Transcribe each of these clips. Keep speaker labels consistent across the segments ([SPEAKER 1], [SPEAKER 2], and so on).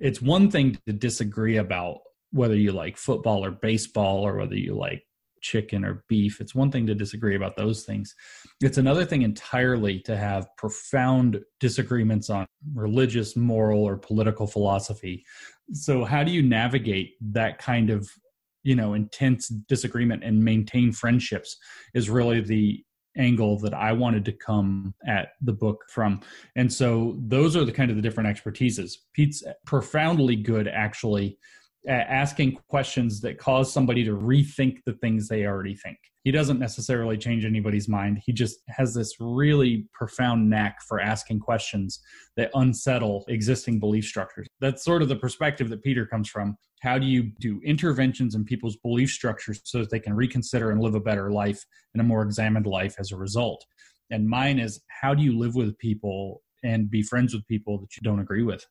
[SPEAKER 1] it's one thing to disagree about whether you like football or baseball or whether you like chicken or beef. It's one thing to disagree about those things. It's another thing entirely to have profound disagreements on religious, moral, or political philosophy. So how do you navigate that kind of, intense disagreement and maintain friendships is really the angle that I wanted to come at the book from. And so those are the kind of the different expertises. Pete's profoundly good, actually, at asking questions that cause somebody to rethink the things they already think. He doesn't necessarily change anybody's mind. He just has this really profound knack for asking questions that unsettle existing belief structures. That's sort of the perspective that Peter comes from. How do you do interventions in people's belief structures so that they can reconsider and live a better life and a more examined life as a result? And mine is, how do you live with people and be friends with people that you don't agree with?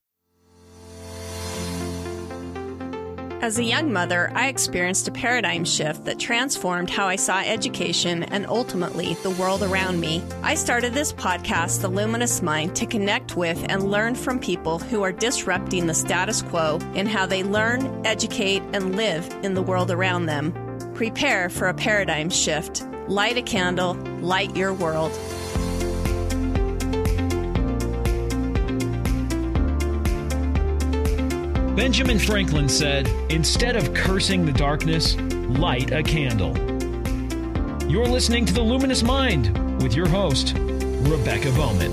[SPEAKER 2] As a young mother, I experienced a paradigm shift that transformed how I saw education and ultimately the world around me. I started this podcast, The Luminous Mind, to connect with and learn from people who are disrupting the status quo in how they learn, educate, and live in the world around them. Prepare for a paradigm shift. Light a candle, light your world.
[SPEAKER 3] Benjamin Franklin said, "Instead of cursing the darkness, light a candle." You're listening to The Luminous Mind with your host, Rebecca Bowman.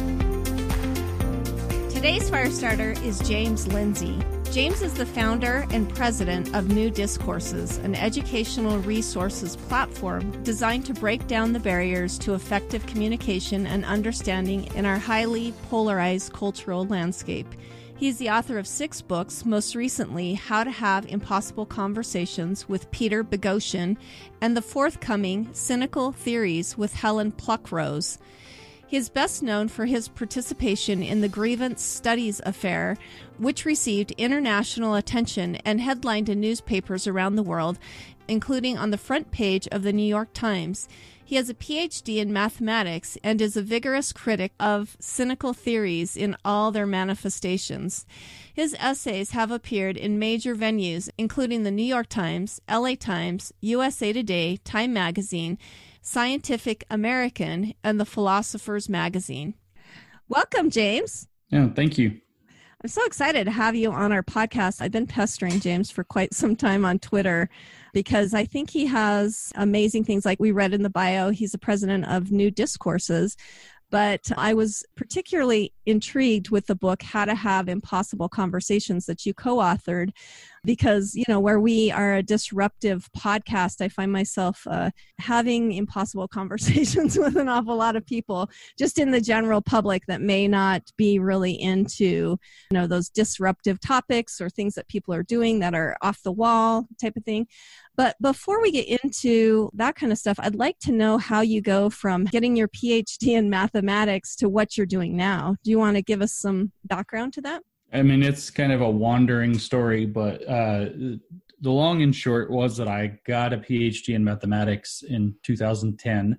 [SPEAKER 2] Today's Firestarter is James Lindsay. James is the founder and president of New Discourses, an educational resources platform designed to break down the barriers to effective communication and understanding in our highly polarized cultural landscape. He's the author of 6 books, most recently, How to Have Impossible Conversations with Peter Boghossian, and the forthcoming Cynical Theories with Helen Pluckrose. He is best known for his participation in the Grievance Studies Affair, which received international attention and headlined in newspapers around the world, including on the front page of the New York Times. He has a PhD in mathematics and is a vigorous critic of cynical theories in all their manifestations. His essays have appeared in major venues, including the New York Times, LA Times, USA Today, Time Magazine, Scientific American, and the Philosopher's Magazine. Welcome, James.
[SPEAKER 1] Yeah, thank you.
[SPEAKER 2] I'm so excited to have you on our podcast. I've been pestering James for quite some time on Twitter because I think he has amazing things. Like we read in the bio, he's the president of New Discourses. But I was particularly intrigued with the book, How to Have Impossible Conversations, that you co-authored, because, where we are a disruptive podcast, I find myself having impossible conversations with an awful lot of people, just in the general public that may not be really into, those disruptive topics or things that people are doing that are off the wall type of thing. But before we get into that kind of stuff, I'd like to know how you go from getting your PhD in mathematics to what you're doing now. Do you want to give us some background to that?
[SPEAKER 1] I mean, it's kind of a wandering story, but the long and short was that I got a PhD in mathematics in 2010.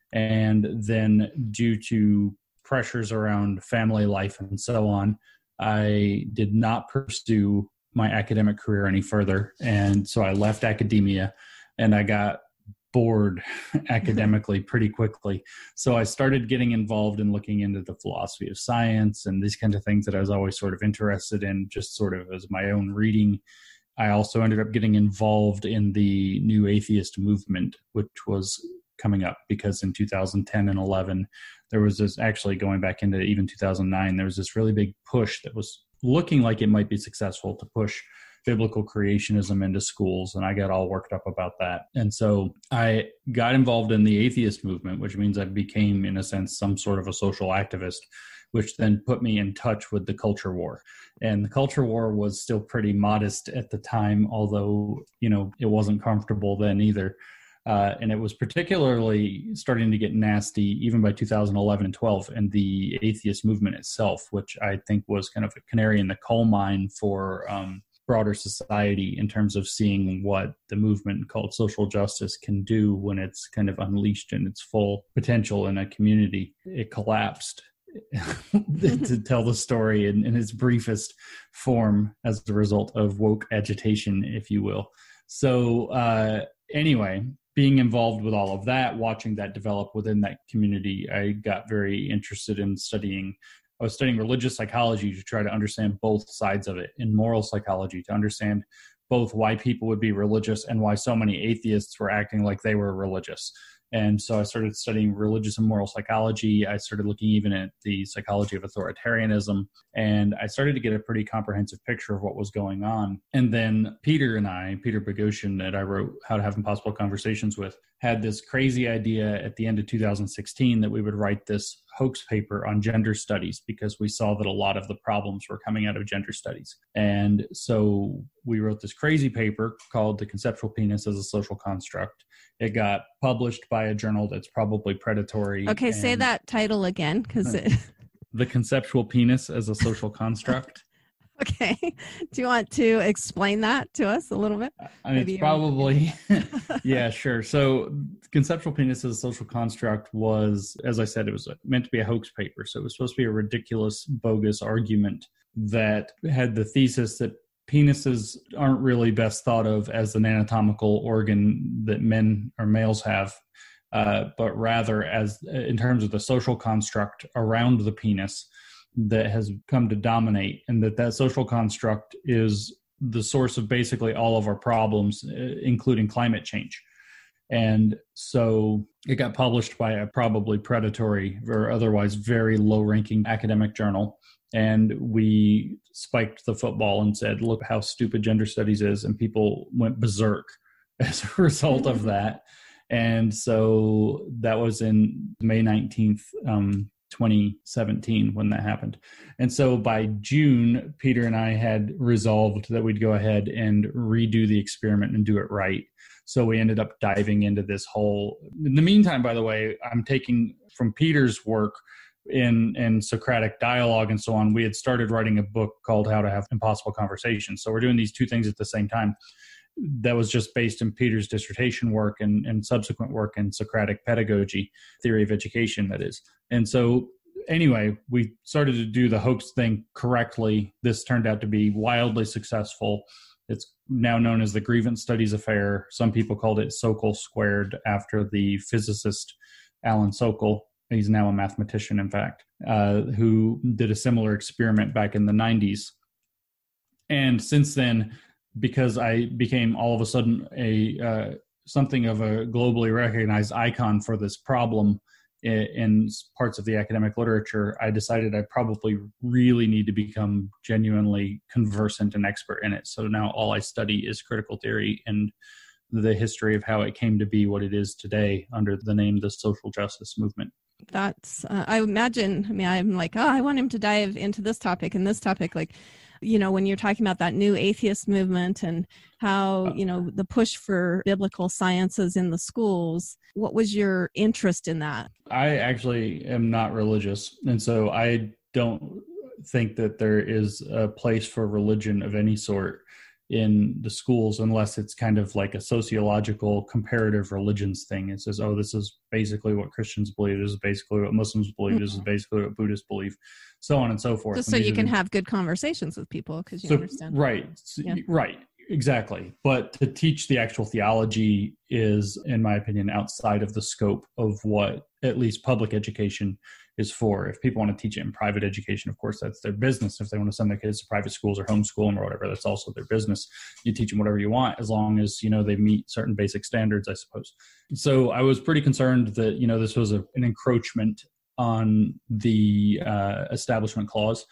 [SPEAKER 1] And then due to pressures around family life and so on, I did not pursue my academic career any further. And so I left academia and I got bored academically pretty quickly. So I started getting involved in looking into the philosophy of science and these kinds of things that I was always sort of interested in, just sort of as my own reading. I also ended up getting involved in the new atheist movement, which was coming up because in 2010 and 11, there was this, actually going back into even 2009, there was this really big push that was looking like it might be successful to push biblical creationism into schools. And I got all worked up about that. And so I got involved in the atheist movement, which means I became, in a sense, some sort of a social activist, which then put me in touch with the culture war. And the culture war was still pretty modest at the time, although, it wasn't comfortable then either. And it was particularly starting to get nasty even by 2011 and 12 and the atheist movement itself, which I think was kind of a canary in the coal mine for broader society in terms of seeing what the movement called social justice can do when it's kind of unleashed in its full potential in a community. It collapsed to tell the story in its briefest form as a result of woke agitation, if you will. So anyway, being involved with all of that, watching that develop within that community, I got very interested in studying. I was studying religious psychology to try to understand both sides of it, and moral psychology to understand both why people would be religious and why so many atheists were acting like they were religious. And so I started studying religious and moral psychology. I started looking even at the psychology of authoritarianism, and I started to get a pretty comprehensive picture of what was going on. And then Peter Boghossian, that I wrote How to Have Impossible Conversations with, had this crazy idea at the end of 2016 that we would write this hoax paper on gender studies, because we saw that a lot of the problems were coming out of gender studies. And so we wrote this crazy paper called The Conceptual Penis as a Social Construct. It got published by a journal that's probably predatory.
[SPEAKER 2] Okay, say that title again, because
[SPEAKER 1] The Conceptual Penis as a Social Construct.
[SPEAKER 2] Okay. Do you want to explain that to us a little bit?
[SPEAKER 1] It's probably, yeah, sure. So Conceptual Penis as a Social Construct was, as I said, it was meant to be a hoax paper. So it was supposed to be a ridiculous, bogus argument that had the thesis that penises aren't really best thought of as an anatomical organ that men or males have, but rather as in terms of the social construct around the penis that has come to dominate, and that social construct is the source of basically all of our problems, including climate change. And so it got published by a probably predatory or otherwise very low-ranking academic journal. And we spiked the football and said, look how stupid gender studies is. And people went berserk as a result of that. And so that was in May 19th, 2017 when that happened. And so by June, Peter and I had resolved that we'd go ahead and redo the experiment and do it right. So we ended up diving into this whole, in the meantime, by the way, I'm taking from Peter's work in Socratic dialogue and so on. We had started writing a book called How to Have Impossible Conversations. So we're doing these two things at the same time. That was just based in Peter's dissertation work and subsequent work in Socratic pedagogy, theory of education, that is. And so anyway, we started to do the hoax thing correctly. This turned out to be wildly successful. It's now known as the Grievance Studies Affair. Some people called it Sokal Squared after the physicist Alan Sokal. He's now a mathematician, in fact, who did a similar experiment back in the 90s. And since then, because I became all of a sudden something of a globally recognized icon for this problem in parts of the academic literature, I decided I probably really need to become genuinely conversant and expert in it. So now all I study is critical theory and the history of how it came to be what it is today under the name the social justice movement.
[SPEAKER 2] That's, I imagine, I'm like, I want him to dive into this topic and this topic. Like, when you're talking about that new atheist movement and how, the push for biblical sciences in the schools, what was your interest in that?
[SPEAKER 1] I actually am not religious. And so I don't think that there is a place for religion of any sort in the schools unless it's kind of like a sociological comparative religions thing. It says, this is basically what Christians believe, this is basically what Muslims believe, this is basically what Buddhists believe, so on and so forth.
[SPEAKER 2] Just so you can have good conversations with people because you understand.
[SPEAKER 1] Right, yeah. Right, exactly. But to teach the actual theology is, in my opinion, outside of the scope of what at least public education is for. If people want to teach it in private education, of course, that's their business. If they want to send their kids to private schools or homeschool them or whatever, that's also their business. You teach them whatever you want, as long as, they meet certain basic standards, I suppose. So I was pretty concerned that, this was an encroachment on the Establishment Clause.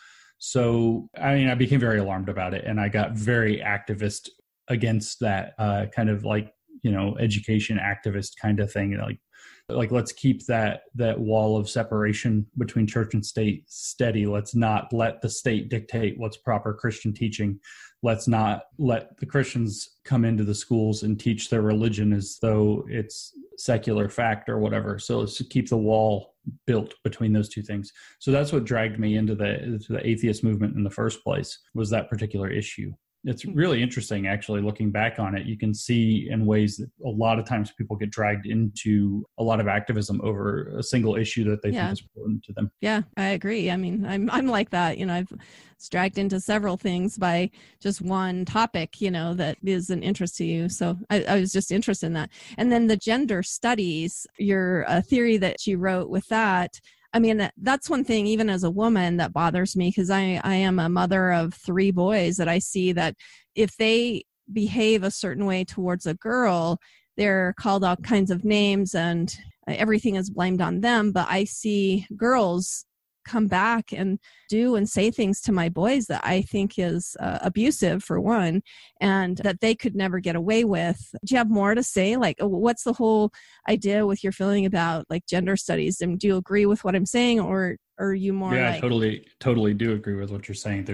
[SPEAKER 1] So, I became very alarmed about it, and I got very activist against that kind of like, education activist kind of thing, like let's keep that wall of separation between church and state steady. Let's not let the state dictate what's proper Christian teaching. Let's not let the Christians come into the schools and teach their religion as though it's secular fact or whatever. So let's keep the wall built between those two things. So that's what dragged me into the atheist movement in the first place, was that particular issue. It's really interesting, actually, looking back on it. You can see in ways that a lot of times people get dragged into a lot of activism over a single issue that they think is important to them.
[SPEAKER 2] Yeah, I agree. I mean, I'm like that. I've dragged into several things by just one topic, that is an interest to you. So I was just interested in that. And then the gender studies, your theory that you wrote with that, I mean, that's one thing, even as a woman, that bothers me, because I am a mother of 3 boys that I see that if they behave a certain way towards a girl, they're called all kinds of names and everything is blamed on them. But I see girls come back and do and say things to my boys that I think is abusive, for one, and that they could never get away with. Do you have more to say? Like, what's the whole idea with your feeling about like gender studies? And do you agree with what I'm saying, or are you more
[SPEAKER 1] I totally do agree with what you're saying.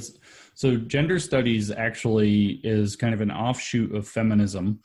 [SPEAKER 1] So gender studies actually is kind of an offshoot of feminism,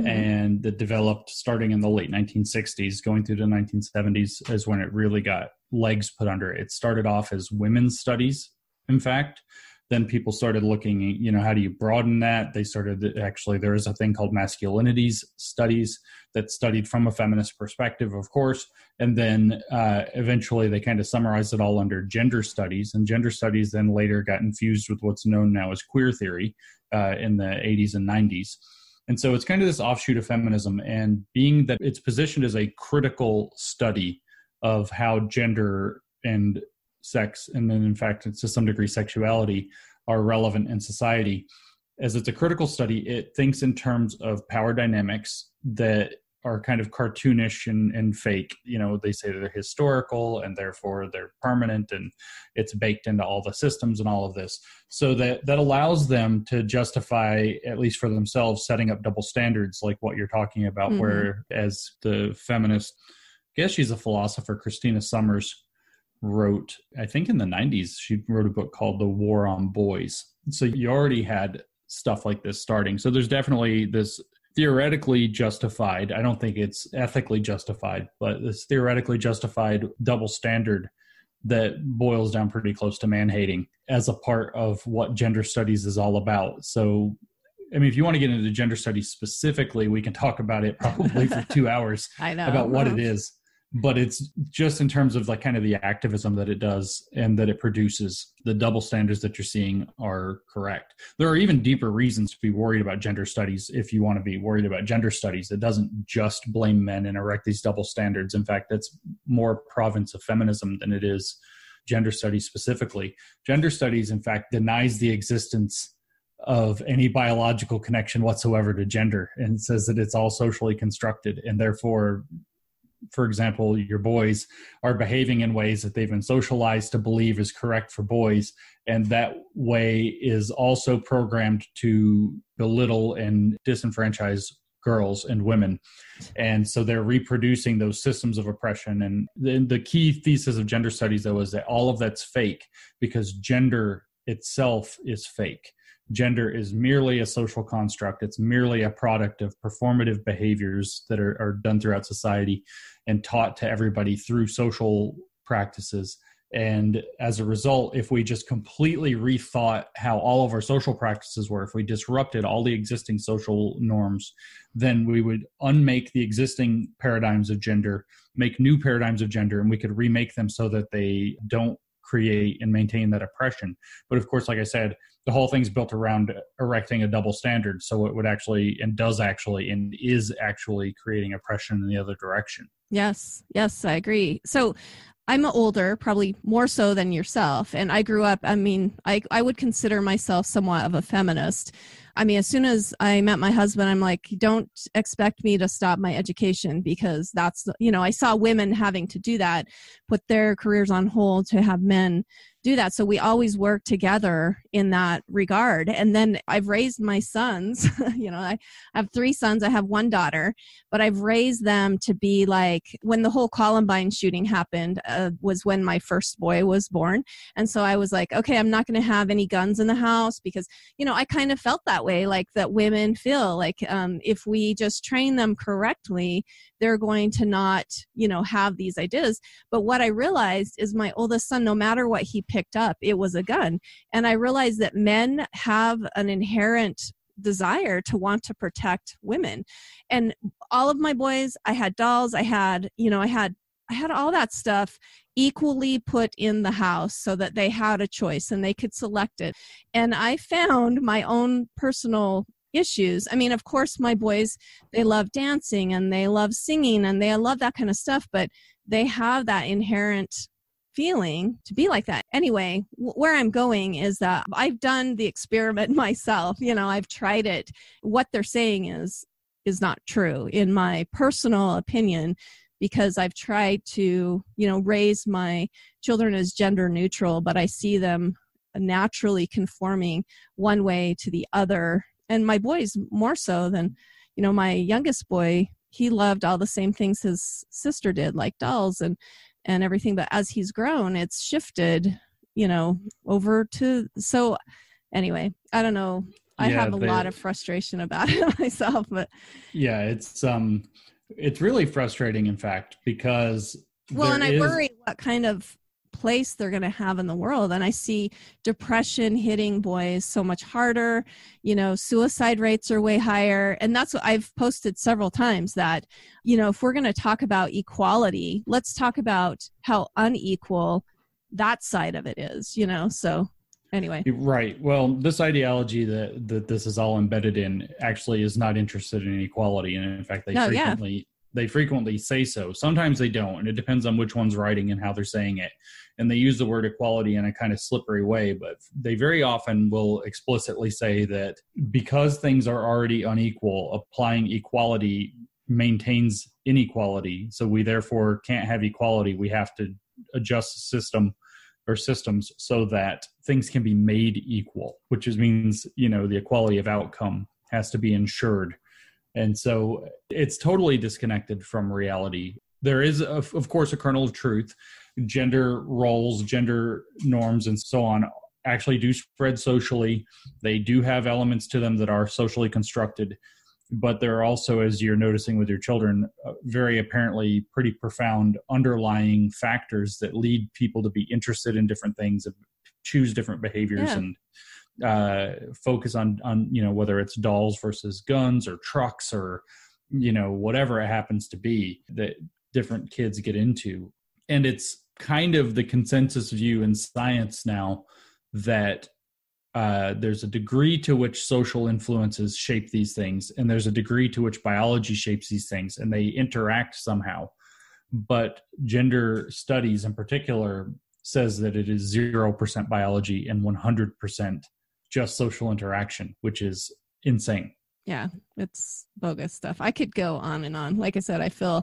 [SPEAKER 1] and that developed starting in the late 1960s, going through the 1970s is when it really got legs put under it. It started off as women's studies, in fact. Then people started looking at, how do you broaden that? They started, there is a thing called masculinities studies that studied from a feminist perspective, of course. And then eventually they kind of summarized it all under gender studies. And gender studies then later got infused with what's known now as queer theory in the 80s and 90s. And so it's kind of this offshoot of feminism. And being that it's positioned as a critical study of how gender and sex, and then in fact, to some degree, sexuality, are relevant in society. As it's a critical study, it thinks in terms of power dynamics that are kind of cartoonish and fake. They say they're historical and therefore they're permanent, and it's baked into all the systems and all of this. So that allows them to justify, at least for themselves, setting up double standards like what you're talking about, where as the feminist, I guess she's a philosopher, Christina Sommers, wrote, I think in the 90s, she wrote a book called The War on Boys. So you already had stuff like this starting. So there's definitely this theoretically justified, I don't think it's ethically justified, but this theoretically justified double standard that boils down pretty close to man-hating as a part of what gender studies is all about. So, I mean, if you want to get into gender studies specifically, we can talk about it probably for 2 hours about what it is. But it's just in terms of like kind of the activism that it does and that it produces, the double standards that you're seeing are correct. There are even deeper reasons to be worried about gender studies. If you want to be worried about gender studies, it doesn't just blame men and erect these double standards. In fact, that's more province of feminism than it is gender studies specifically. Gender studies, in fact, denies the existence of any biological connection whatsoever to gender and says that it's all socially constructed, and therefore, for example, your boys are behaving in ways that they've been socialized to believe is correct for boys. And that way is also programmed to belittle and disenfranchise girls and women. And so they're reproducing those systems of oppression. And the key thesis of gender studies, though, is that all of that's fake because gender itself is fake. Gender is merely a social construct. It's merely a product of performative behaviors that are done throughout society and taught to everybody through social practices. And as a result, if we just completely rethought how all of our social practices were, if we disrupted all the existing social norms, then we would unmake the existing paradigms of gender, make new paradigms of gender, and we could remake them so that they don't create and maintain that oppression. But of course, like I said, the whole thing's built around erecting a double standard. So it would actually, and does actually, and is actually creating oppression in the other direction. Yes,
[SPEAKER 2] I agree. So I'm older, probably more so than yourself. And I grew up, I mean, I would consider myself somewhat of a feminist. I mean, as soon as I met my husband, I'm like, don't expect me to stop my education because that's, I saw women having to do that, put their careers on hold to have men do that. So we always work together in that regard. And then I've raised my sons, I have 3 sons, I have 1 daughter, but I've raised them to be like, when the whole Columbine shooting happened, was when my first boy was born. And so I was like, okay, I'm not going to have any guns in the house because, I kind of felt that way, like that women feel like if we just train them correctly, they're going to not, have these ideas. But what I realized is my oldest son, no matter what he picked up, it was a gun. And I realized that men have an inherent desire to want to protect women. And all of my boys, I had dolls, I had all that stuff equally put in the house so that they had a choice and they could select it. And I found my own personal issues. I mean, of course, my boys, they love dancing and they love singing and they love that kind of stuff, but they have that inherent feeling to be like that. Anyway, where I'm going is that I've done the experiment myself. I've tried it. What they're saying is not true in my personal opinion, because I've tried to, raise my children as gender neutral, but I see them naturally conforming one way to the other. And my boys more so than, my youngest boy, he loved all the same things his sister did, like dolls and everything. But as he's grown, it's shifted, over to, so anyway, I don't know. I have a lot of frustration about it myself, but
[SPEAKER 1] yeah, it's really frustrating, in fact, because
[SPEAKER 2] I worry what kind of place they're going to have in the world. And I see depression hitting boys so much harder. Suicide rates are way higher. And that's what I've posted several times, that, if we're going to talk about equality, let's talk about how unequal that side of it is, so anyway.
[SPEAKER 1] Right. Well, this ideology that this is all embedded in actually is not interested in equality. And in fact, they frequently say so. Sometimes they don't. And it depends on which one's writing and how they're saying it. And they use the word equality in a kind of slippery way, but they very often will explicitly say that because things are already unequal, applying equality maintains inequality. So we therefore can't have equality. We have to adjust the system or systems so that things can be made equal, which means, the equality of outcome has to be ensured. And so it's totally disconnected from reality. There is, of course, a kernel of truth. Gender roles, gender norms, and so on actually do spread socially. They do have elements to them that are socially constructed. But there are also, as you're noticing with your children, very apparently pretty profound underlying factors that lead people to be interested in different things, choose different behaviors, and focus on whether it's dolls versus guns or trucks or whatever it happens to be that different kids get into. And it's kind of the consensus view in science now that there's a degree to which social influences shape these things, and there's a degree to which biology shapes these things, and they interact somehow. But gender studies in particular says that it is 0% biology and 100% just social interaction, which is insane.
[SPEAKER 2] Yeah, it's bogus stuff. I could go on and on. Like I said, I feel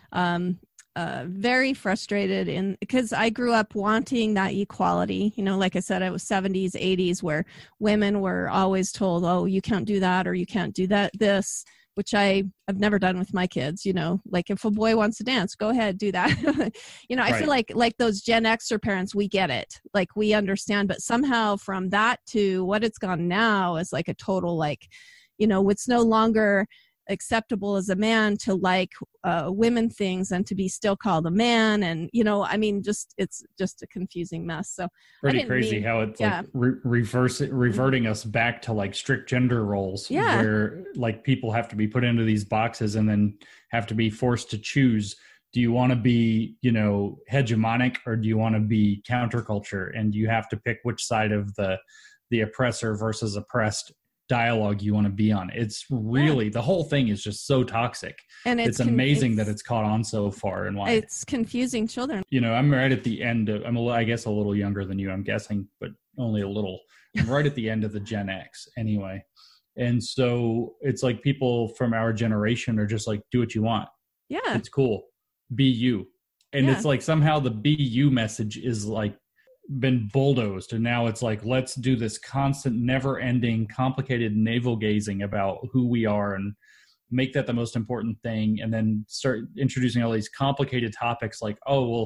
[SPEAKER 2] very frustrated because I grew up wanting that equality. Like I said, it was 70s, 80s, where women were always told, oh, you can't do that or you can't do this, which I've never done with my kids. Like if a boy wants to dance, go ahead, do that. I feel like those Gen Xer parents, we get it. Like we understand, but somehow from that to what it's gone now is like a total, it's no longer acceptable as a man to like women things and to be still called a man. And, it's just a confusing mess. So
[SPEAKER 1] pretty crazy how it's reverting us back to like strict gender roles where like people have to be put into these boxes and then have to be forced to choose. Do you want to be, hegemonic, or do you want to be counterculture? And you have to pick which side of the oppressor versus oppressed dialogue you want to be on. It's really, the whole thing is just so toxic. And it's amazing that it's caught on so far and wide.
[SPEAKER 2] It's confusing children.
[SPEAKER 1] I'm right at the end of, I guess a little younger than you, I'm guessing, but only a little. I'm right at the end of the Gen X anyway. And so it's like people from our generation are just like, do what you want.
[SPEAKER 2] Yeah.
[SPEAKER 1] It's cool. Be you. And it's like somehow the be you message is like been bulldozed, and now it's like, let's do this constant, never-ending, complicated navel gazing about who we are and make that the most important thing, and then start introducing all these complicated topics like, oh, well,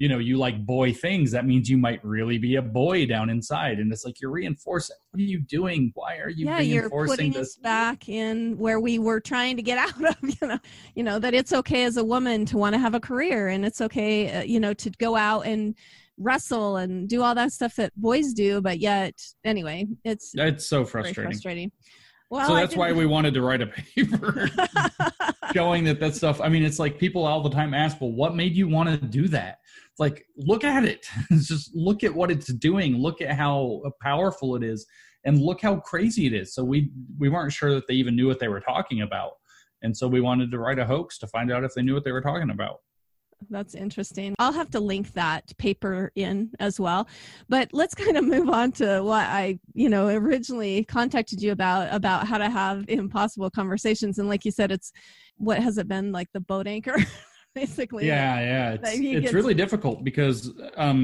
[SPEAKER 1] you like boy things, that means you might really be a boy down inside. And it's like, you're reinforcing. What are you doing? Why are you reinforcing
[SPEAKER 2] you're putting us back in where we were trying to get out of, that it's okay as a woman to want to have a career, and it's okay, to go out and wrestle and do all that stuff that boys do. But yet, anyway, it's
[SPEAKER 1] so frustrating.
[SPEAKER 2] Well,
[SPEAKER 1] so that's why we wanted to write a paper showing that stuff. I mean, it's like people all the time ask, well, what made you want to do that? It's like, look at it. Just look at what it's doing. Look at how powerful it is, and look how crazy it is. So we weren't sure that they even knew what they were talking about. And so we wanted to write a hoax to find out if they knew what they were talking about.
[SPEAKER 2] That's interesting. I'll have to link that paper in as well. But let's kind of move on to what I, originally contacted you about how to have impossible conversations. And like you said, what has it been, like the boat anchor, basically?
[SPEAKER 1] Yeah. It's really difficult because,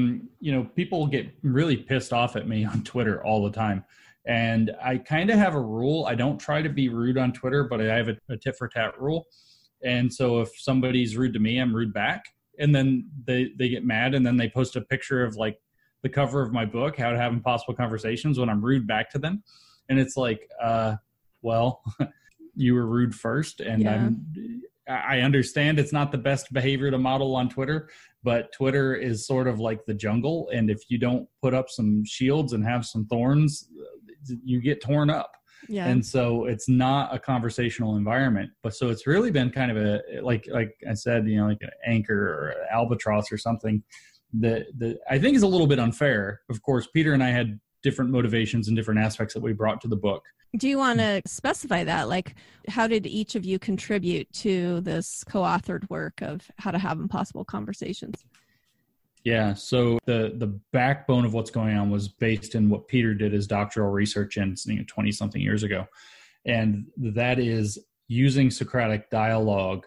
[SPEAKER 1] people get really pissed off at me on Twitter all the time. And I kind of have a rule. I don't try to be rude on Twitter, but I have a tit for tat rule. And so if somebody's rude to me, I'm rude back. And then they get mad, and then they post a picture of like the cover of my book, How to Have Impossible Conversations, when I'm rude back to them. And it's like, well, you were rude first. And I understand it's not the best behavior to model on Twitter, but Twitter is sort of like the jungle. And if you don't put up some shields and have some thorns, you get torn up.
[SPEAKER 2] Yeah.
[SPEAKER 1] And so it's not a conversational environment, but so it's really been kind of a, like I said, like an anchor or an albatross or something that I think is a little bit unfair. Of course, Peter and I had different motivations and different aspects that we brought to the book.
[SPEAKER 2] Do you want to specify that? Like, how did each of you contribute to this co-authored work of How to Have Impossible Conversations?
[SPEAKER 1] Yeah, so the backbone of what's going on was based in what Peter did his doctoral research in 20-something years ago. And that is using Socratic dialogue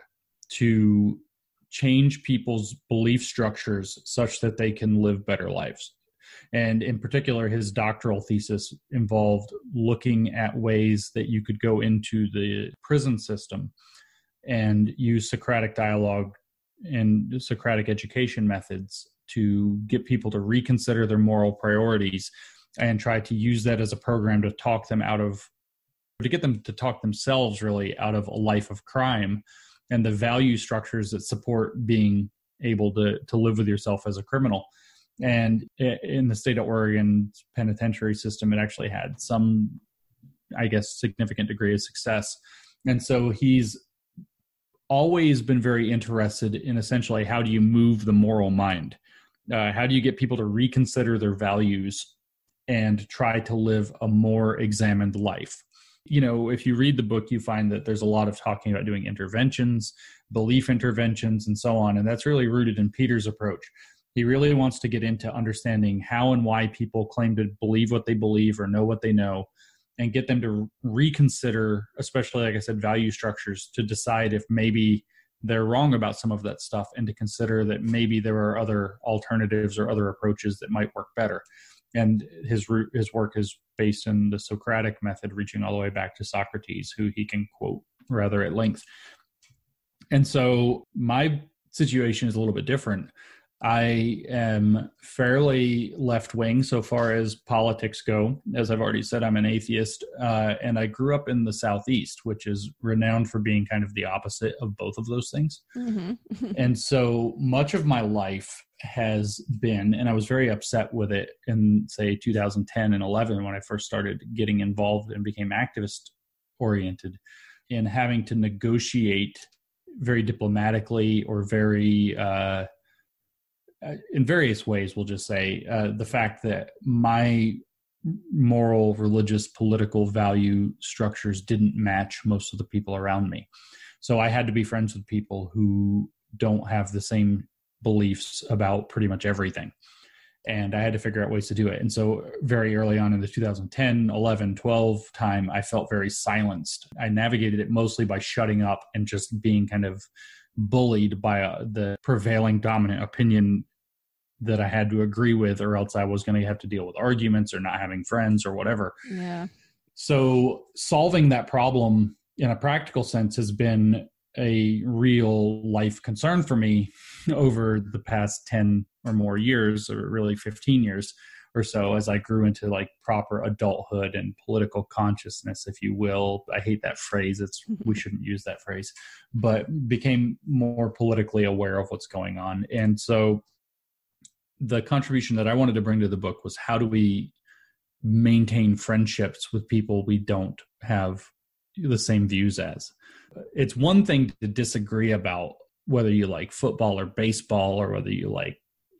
[SPEAKER 1] to change people's belief structures such that they can live better lives. And in particular, his doctoral thesis involved looking at ways that you could go into the prison system and use Socratic dialogue and Socratic education methods to get people to reconsider their moral priorities and try to use that as a program to get them to talk themselves really out of a life of crime and the value structures that support being able to live with yourself as a criminal. And in the state of Oregon penitentiary system, it actually had some, I guess, significant degree of success. And so he's always been very interested in essentially how do you move the moral mind? How do you get people to reconsider their values and try to live a more examined life? If you read the book, you find that there's a lot of talking about doing interventions, belief interventions, and so on. And that's really rooted in Peter's approach. He really wants to get into understanding how and why people claim to believe what they believe or know what they know, and get them to reconsider, especially, like I said, value structures, to decide if maybe they're wrong about some of that stuff, and to consider that maybe there are other alternatives or other approaches that might work better. And his work is based in the Socratic method, reaching all the way back to Socrates, who he can quote rather at length. And so my situation is a little bit different. I am fairly left-wing so far as politics go. As I've already said, I'm an atheist, and I grew up in the Southeast, which is renowned for being kind of the opposite of both of those things. Mm-hmm. And so much of my life has been, and I was very upset with it in, say, 2010 and 11 when I first started getting involved and became activist-oriented, in having to negotiate very diplomatically or very... in various ways, we'll just say, the fact that my moral, religious, political value structures didn't match most of the people around me. So I had to be friends with people who don't have the same beliefs about pretty much everything. And I had to figure out ways to do it. And so very early on in the 2010, 11, 12 time, I felt very silenced. I navigated it mostly by shutting up and just being kind of bullied by the prevailing dominant opinion that I had to agree with, or else I was going to have to deal with arguments or not having friends or whatever.
[SPEAKER 2] Yeah.
[SPEAKER 1] So solving that problem in a practical sense has been a real life concern for me over the past 10 or more years, or really 15 years or so, as I grew into like proper adulthood and political consciousness, if you will. I hate that phrase. We shouldn't use that phrase, but became more politically aware of what's going on. And so the contribution that I wanted to bring to the book was, how do we maintain friendships with people we don't have the same views as? It's one thing to disagree about whether you like football or baseball, or whether you like,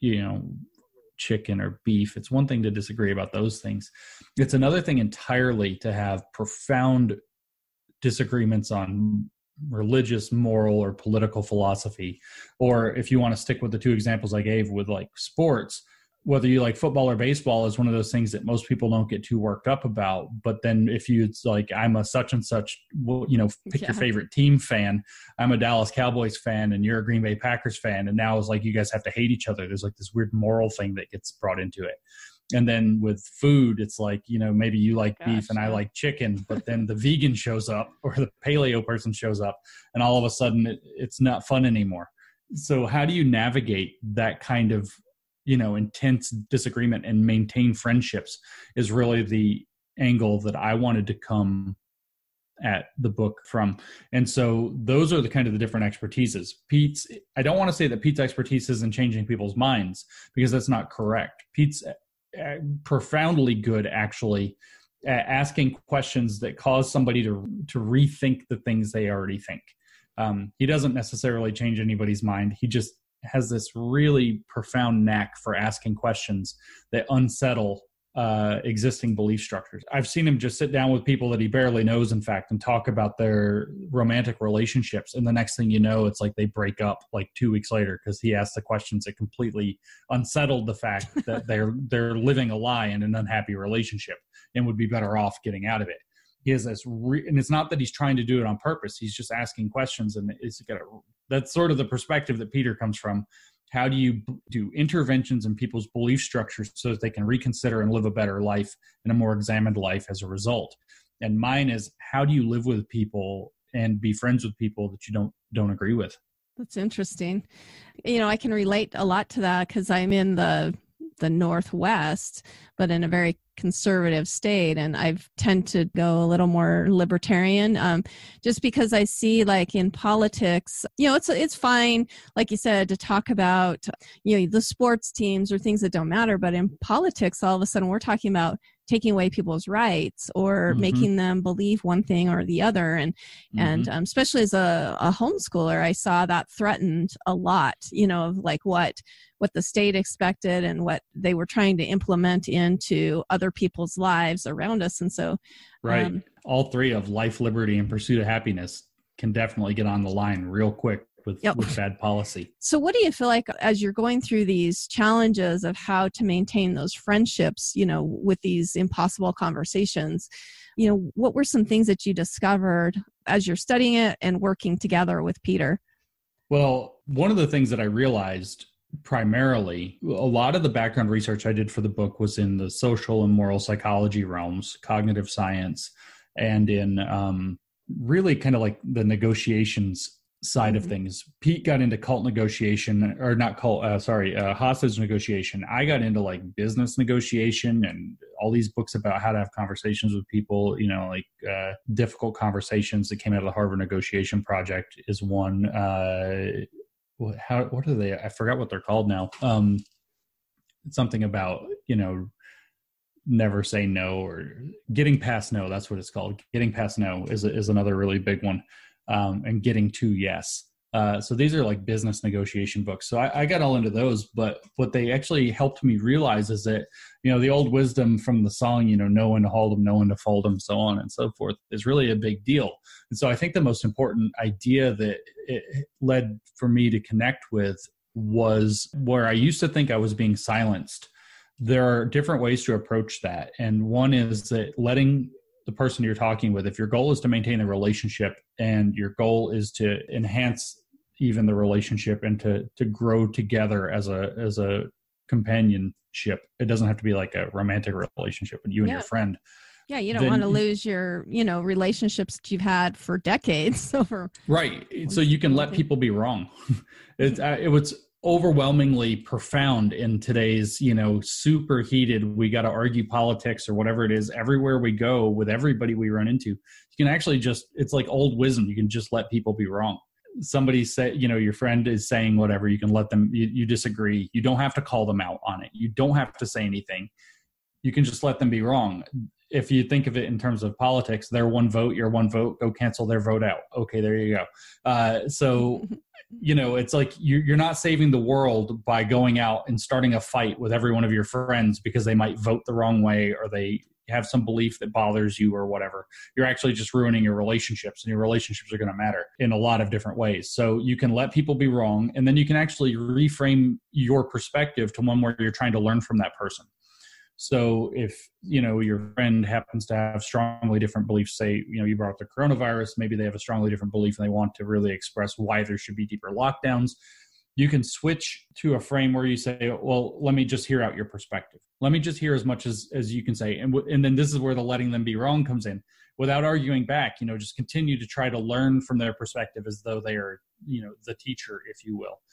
[SPEAKER 1] chicken or beef. It's one thing to disagree about those things. It's another thing entirely to have profound disagreements on religious, moral, or political philosophy. Or if you want to stick with the two examples I gave with like sports, whether you like football or baseball is one of those things that most people don't get too worked up about. But then if it's like, I'm a such and such, pick your favorite team fan. I'm a Dallas Cowboys fan and you're a Green Bay Packers fan. And now it's like, you guys have to hate each other. There's like this weird moral thing that gets brought into it. And then with food, it's like, maybe you like beef and I like chicken, but then the vegan shows up or the paleo person shows up, and all of a sudden it's not fun anymore. So how do you navigate that kind of intense disagreement and maintain friendships is really the angle that I wanted to come at the book from. And so those are the kind of the different expertises. I don't want to say that Pete's expertise isn't changing people's minds, because that's not correct. Pete's profoundly good, actually, at asking questions that cause somebody to rethink the things they already think. He doesn't necessarily change anybody's mind. He just has this really profound knack for asking questions that unsettle existing belief structures. I've seen him just sit down with people that he barely knows, in fact, and talk about their romantic relationships. And the next thing you know, it's like they break up like 2 weeks later because he asked the questions that completely unsettled the fact that they're living a lie in an unhappy relationship and would be better off getting out of it. He has this, and it's not that he's trying to do it on purpose. He's just asking questions, and that's sort of the perspective that Peter comes from. How do you do interventions in people's belief structures so that they can reconsider and live a better life and a more examined life as a result? And mine is, how do you live with people and be friends with people that you don't agree with?
[SPEAKER 2] That's interesting. I can relate a lot to that because I'm in the Northwest, but in a very conservative state, and I tend to go a little more libertarian, just because I see, like, in politics, it's fine, like you said, to talk about the sports teams or things that don't matter, but in politics, all of a sudden we're talking about taking away people's rights or making them believe one thing or the other. And especially as a homeschooler, I saw that threatened a lot, of like what the state expected and what they were trying to implement into other people's lives around us. And so,
[SPEAKER 1] right. All three of life, liberty, and pursuit of happiness can definitely get on the line real quick with bad policy.
[SPEAKER 2] So what do you feel like as you're going through these challenges of how to maintain those friendships, with these impossible conversations, what were some things that you discovered as you're studying it and working together with Peter?
[SPEAKER 1] Well, one of the things that I realized primarily, a lot of the background research I did for the book was in the social and moral psychology realms, cognitive science, and in really kind of like the negotiations side of things. Pete got into hostage negotiation. I got into like business negotiation and all these books about how to have conversations with people, difficult conversations that came out of the Harvard Negotiation Project is one. What are they? I forgot what they're called now. Something about, never say no, or getting past no. That's what it's called. Getting past no is another really big one. And getting to yes. So these are like business negotiation books. So I got all into those, but what they actually helped me realize is that, the old wisdom from the song, know when to hold them, know when to fold them, so on and so forth, is really a big deal. And so I think the most important idea that it led for me to connect with was where I used to think I was being silenced. There are different ways to approach that. And one is that letting the person you're talking with, if your goal is to maintain a relationship and your goal is to enhance even the relationship and to grow together as a companionship, it doesn't have to be like a romantic relationship with you and your friend.
[SPEAKER 2] Yeah, you don't want to lose your, relationships that you've had for decades over.
[SPEAKER 1] Right. So you can let people be wrong. It was overwhelmingly profound in today's, super heated, we got to argue politics or whatever it is, everywhere we go with everybody we run into. You can actually it's like old wisdom. You can just let people be wrong. Somebody say, your friend is saying whatever, you can let them, you disagree. You don't have to call them out on it. You don't have to say anything. You can just let them be wrong. If you think of it in terms of politics, their one vote, your one vote, go cancel their vote out. Okay, there you go. So, it's like you're not saving the world by going out and starting a fight with every one of your friends because they might vote the wrong way or they have some belief that bothers you or whatever. You're actually just ruining your relationships, and your relationships are going to matter in a lot of different ways. So you can let people be wrong, and then you can actually reframe your perspective to one where you're trying to learn from that person. So if, your friend happens to have strongly different beliefs, say, you brought up the coronavirus, maybe they have a strongly different belief and they want to really express why there should be deeper lockdowns, you can switch to a frame where you say, well, let me just hear out your perspective. Let me just hear as much as you can say. And then this is where the letting them be wrong comes in. Without arguing back, just continue to try to learn from their perspective as though they are, the teacher, if you will,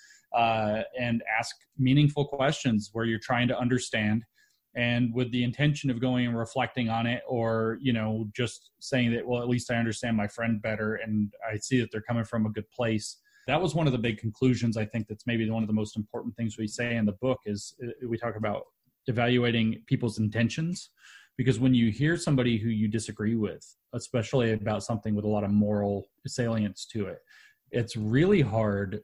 [SPEAKER 1] and ask meaningful questions where you're trying to understand. And with the intention of going and reflecting on it, or, just saying that, well, at least I understand my friend better and I see that they're coming from a good place. That was one of the big conclusions. I think that's maybe one of the most important things we say in the book is we talk about evaluating people's intentions, because when you hear somebody who you disagree with, especially about something with a lot of moral salience to it, it's really hard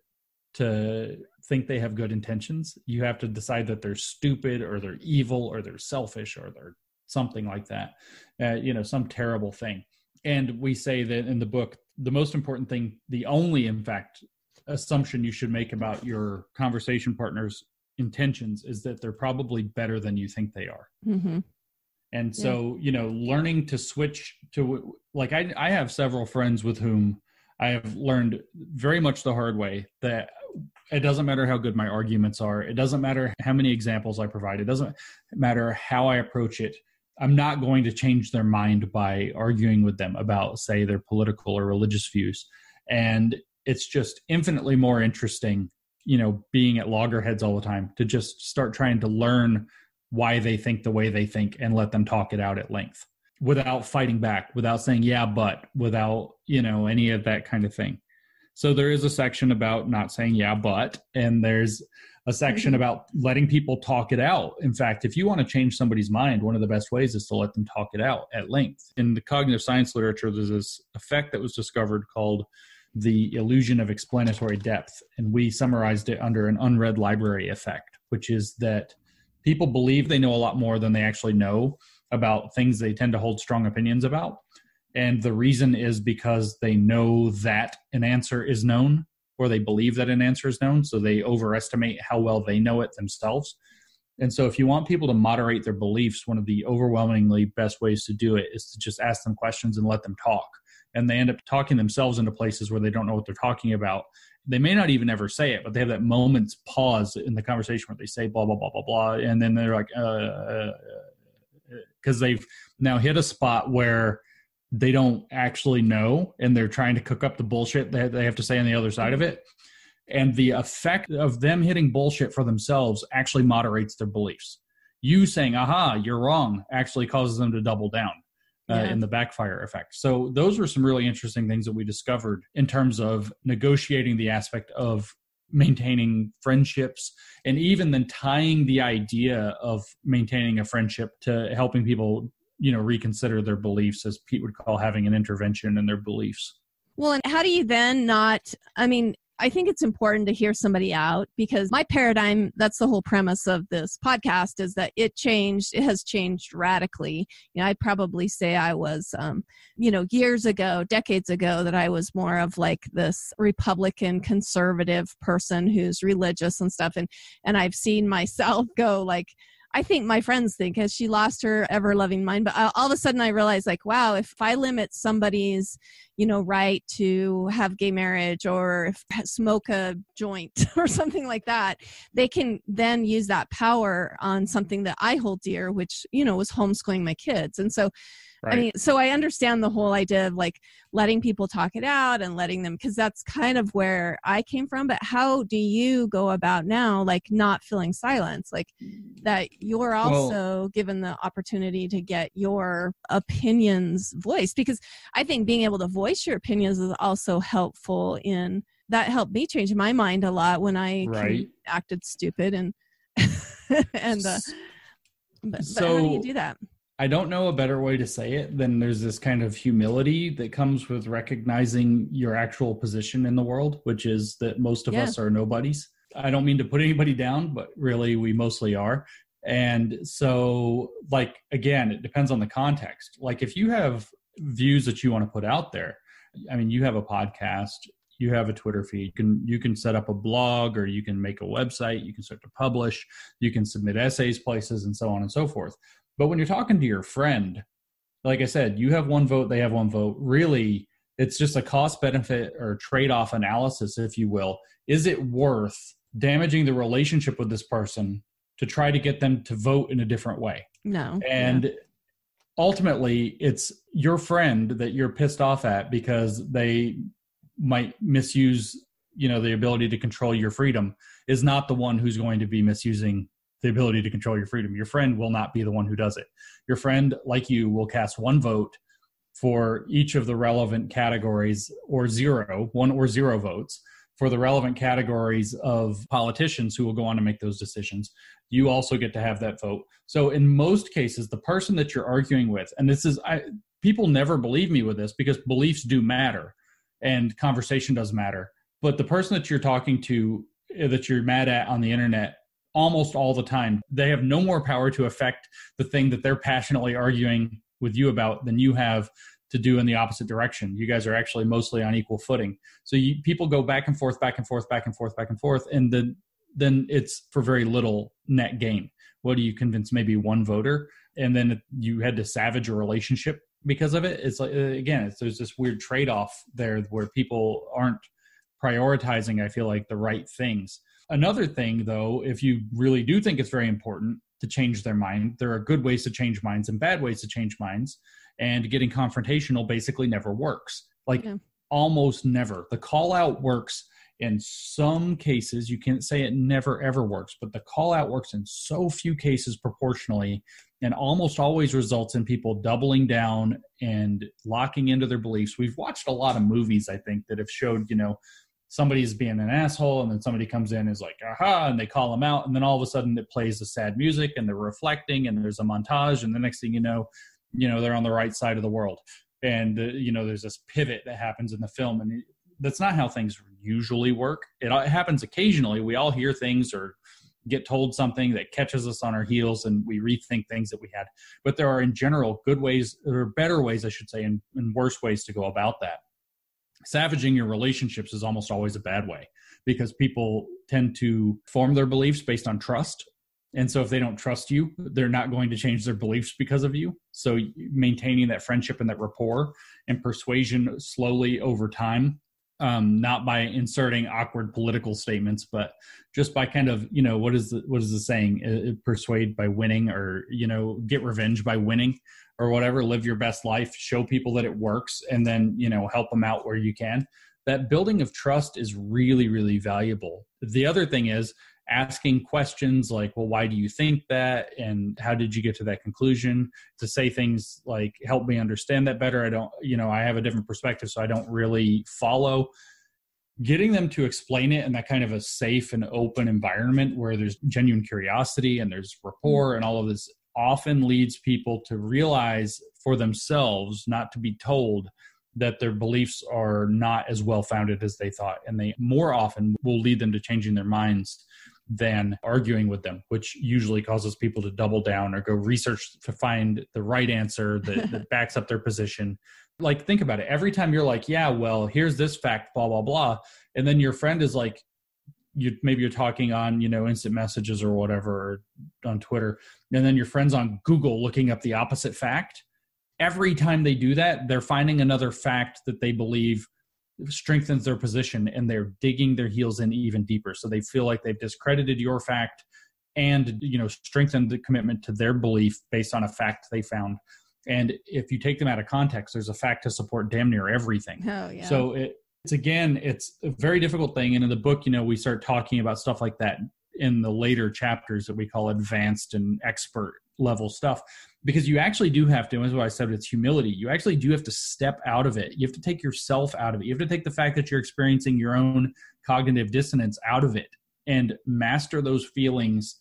[SPEAKER 1] to think they have good intentions. You have to decide that they're stupid or they're evil or they're selfish or they're something like that, some terrible thing. And we say that in the book, the most important thing, the only, in fact, assumption you should make about your conversation partner's intentions is that they're probably better than you think they are. Mm-hmm. And so, learning to switch to, like, I have several friends with whom I have learned very much the hard way that it doesn't matter how good my arguments are. It doesn't matter how many examples I provide. It doesn't matter how I approach it. I'm not going to change their mind by arguing with them about, say, their political or religious views. And it's just infinitely more interesting, being at loggerheads all the time, to just start trying to learn why they think the way they think and let them talk it out at length without fighting back, without saying, yeah, but, without, any of that kind of thing. So there is a section about not saying yeah, but, and there's a section about letting people talk it out. In fact, if you want to change somebody's mind, one of the best ways is to let them talk it out at length. In the cognitive science literature, there's this effect that was discovered called the illusion of explanatory depth. And we summarized it under an unread library effect, which is that people believe they know a lot more than they actually know about things they tend to hold strong opinions about. And the reason is because they know that an answer is known, or they believe that an answer is known. So they overestimate how well they know it themselves. And so if you want people to moderate their beliefs, one of the overwhelmingly best ways to do it is to just ask them questions and let them talk. And they end up talking themselves into places where they don't know what they're talking about. They may not even ever say it, but they have that moment's pause in the conversation where they say blah, blah, blah, blah, blah. And then they're like, because they've now hit a spot where they don't actually know, and they're trying to cook up the bullshit that they have to say on the other side of it. And the effect of them hitting bullshit for themselves actually moderates their beliefs. You saying, aha, you're wrong, actually causes them to double down in the backfire effect. So those were some really interesting things that we discovered in terms of negotiating the aspect of maintaining friendships, and even then tying the idea of maintaining a friendship to helping people reconsider their beliefs, as Pete would call having an intervention in their beliefs.
[SPEAKER 2] Well, and how do you then I think it's important to hear somebody out, because my paradigm, that's the whole premise of this podcast, is that it has changed radically. I'd probably say I was, years ago, decades ago, that I was more of like this Republican conservative person who's religious and stuff. And I've seen myself go like, I think my friends think, has she lost her ever-loving mind? But all of a sudden I realized, like, wow, if I limit somebody's, right to have gay marriage or smoke a joint or something like that, they can then use that power on something that I hold dear, which, was homeschooling my kids. And so
[SPEAKER 1] Right.
[SPEAKER 2] I mean, so I understand the whole idea of like letting people talk it out and letting them, because that's kind of where I came from. But how do you go about now, like not feeling silence, like that you're also given the opportunity to get your opinions voiced? Because I think being able to voice your opinions is also helpful that helped me change my mind a lot when I acted stupid but how do you do that?
[SPEAKER 1] I don't know a better way to say it than there's this kind of humility that comes with recognizing your actual position in the world, which is that most of us are nobodies. I don't mean to put anybody down, but really we mostly are. And so, like, again, it depends on the context. Like if you have views that you want to put out there, I mean, you have a podcast, you have a Twitter feed, you can set up a blog, or you can make a website, you can start to publish, you can submit essays places, and so on and so forth. But when you're talking to your friend, like I said, you have one vote, they have one vote. Really, it's just a cost benefit or trade-off analysis, if you will. Is it worth damaging the relationship with this person to try to get them to vote in a different way?
[SPEAKER 2] No.
[SPEAKER 1] And ultimately, it's your friend that you're pissed off at because they might misuse, the ability to control your freedom, is not the one who's going to be misusing the ability to control your freedom. Your friend will not be the one who does it. Your friend, like you, will cast one vote for each of the relevant categories, or one or zero votes for the relevant categories of politicians who will go on to make those decisions. You also get to have that vote. So in most cases, the person that you're arguing with, and people never believe me with this because beliefs do matter and conversation does matter. But the person that you're talking to, that you're mad at on the internet, almost all the time, they have no more power to affect the thing that they're passionately arguing with you about than you have to do in the opposite direction. You guys are actually mostly on equal footing. So people go back and forth, back and forth, back and forth, back and forth, and then it's for very little net gain. What do you convince maybe one voter, and then you had to savage a relationship because of it? It's like, again, there's this weird trade-off there where people aren't prioritizing, I feel like, the right things. Another thing, though, if you really do think it's very important to change their mind, there are good ways to change minds and bad ways to change minds. And getting confrontational basically never works. Almost never. The call out works in some cases. You can't say it never, ever works, but the call out works in so few cases proportionally, and almost always results in people doubling down and locking into their beliefs. We've watched a lot of movies, I think, that have showed, somebody's being an asshole, and then somebody comes in and is like, aha, and they call them out. And then all of a sudden it plays the sad music and they're reflecting and there's a montage. And the next thing you know, they're on the right side of the world. And, there's this pivot that happens in the film. And that's not how things usually work. It happens occasionally. We all hear things or get told something that catches us on our heels and we rethink things that we had. But there are, in general, good ways, or better ways, I should say, and worse ways to go about that. Savaging your relationships is almost always a bad way, because people tend to form their beliefs based on trust. And so if they don't trust you, they're not going to change their beliefs because of you. So maintaining that friendship and that rapport and persuasion slowly over time, not by inserting awkward political statements, but just by kind of, what is the saying? Persuade by winning, or, get revenge by winning, or whatever. Live your best life, show people that it works, and then, help them out where you can. That building of trust is really, really valuable. The other thing is asking questions like, well, why do you think that? And how did you get to that conclusion? To say things like, help me understand that better. I have a different perspective, so I don't really follow. Getting them to explain it in that kind of a safe and open environment where there's genuine curiosity and there's rapport and all of this often leads people to realize for themselves, not to be told, that their beliefs are not as well-founded as they thought. And they more often will lead them to changing their minds than arguing with them, which usually causes people to double down or go research to find the right answer that backs up their position. Like, think about it. Every time you're like, yeah, well, here's this fact, blah, blah, blah. And then your friend is like, maybe you're talking on, instant messages or whatever, or on Twitter. And then your friend's on Google looking up the opposite fact. Every time they do that, they're finding another fact that they believe strengthens their position, and they're digging their heels in even deeper. So they feel like they've discredited your fact and, strengthened the commitment to their belief based on a fact they found. And if you take them out of context, there's a fact to support damn near everything.
[SPEAKER 2] Oh, yeah.
[SPEAKER 1] So it's a very difficult thing. And in the book, we start talking about stuff like that in the later chapters that we call advanced and expert level stuff, because you actually do have to, as what I said, it's humility. You actually do have to step out of it. You have to take yourself out of it. You have to take the fact that you're experiencing your own cognitive dissonance out of it and master those feelings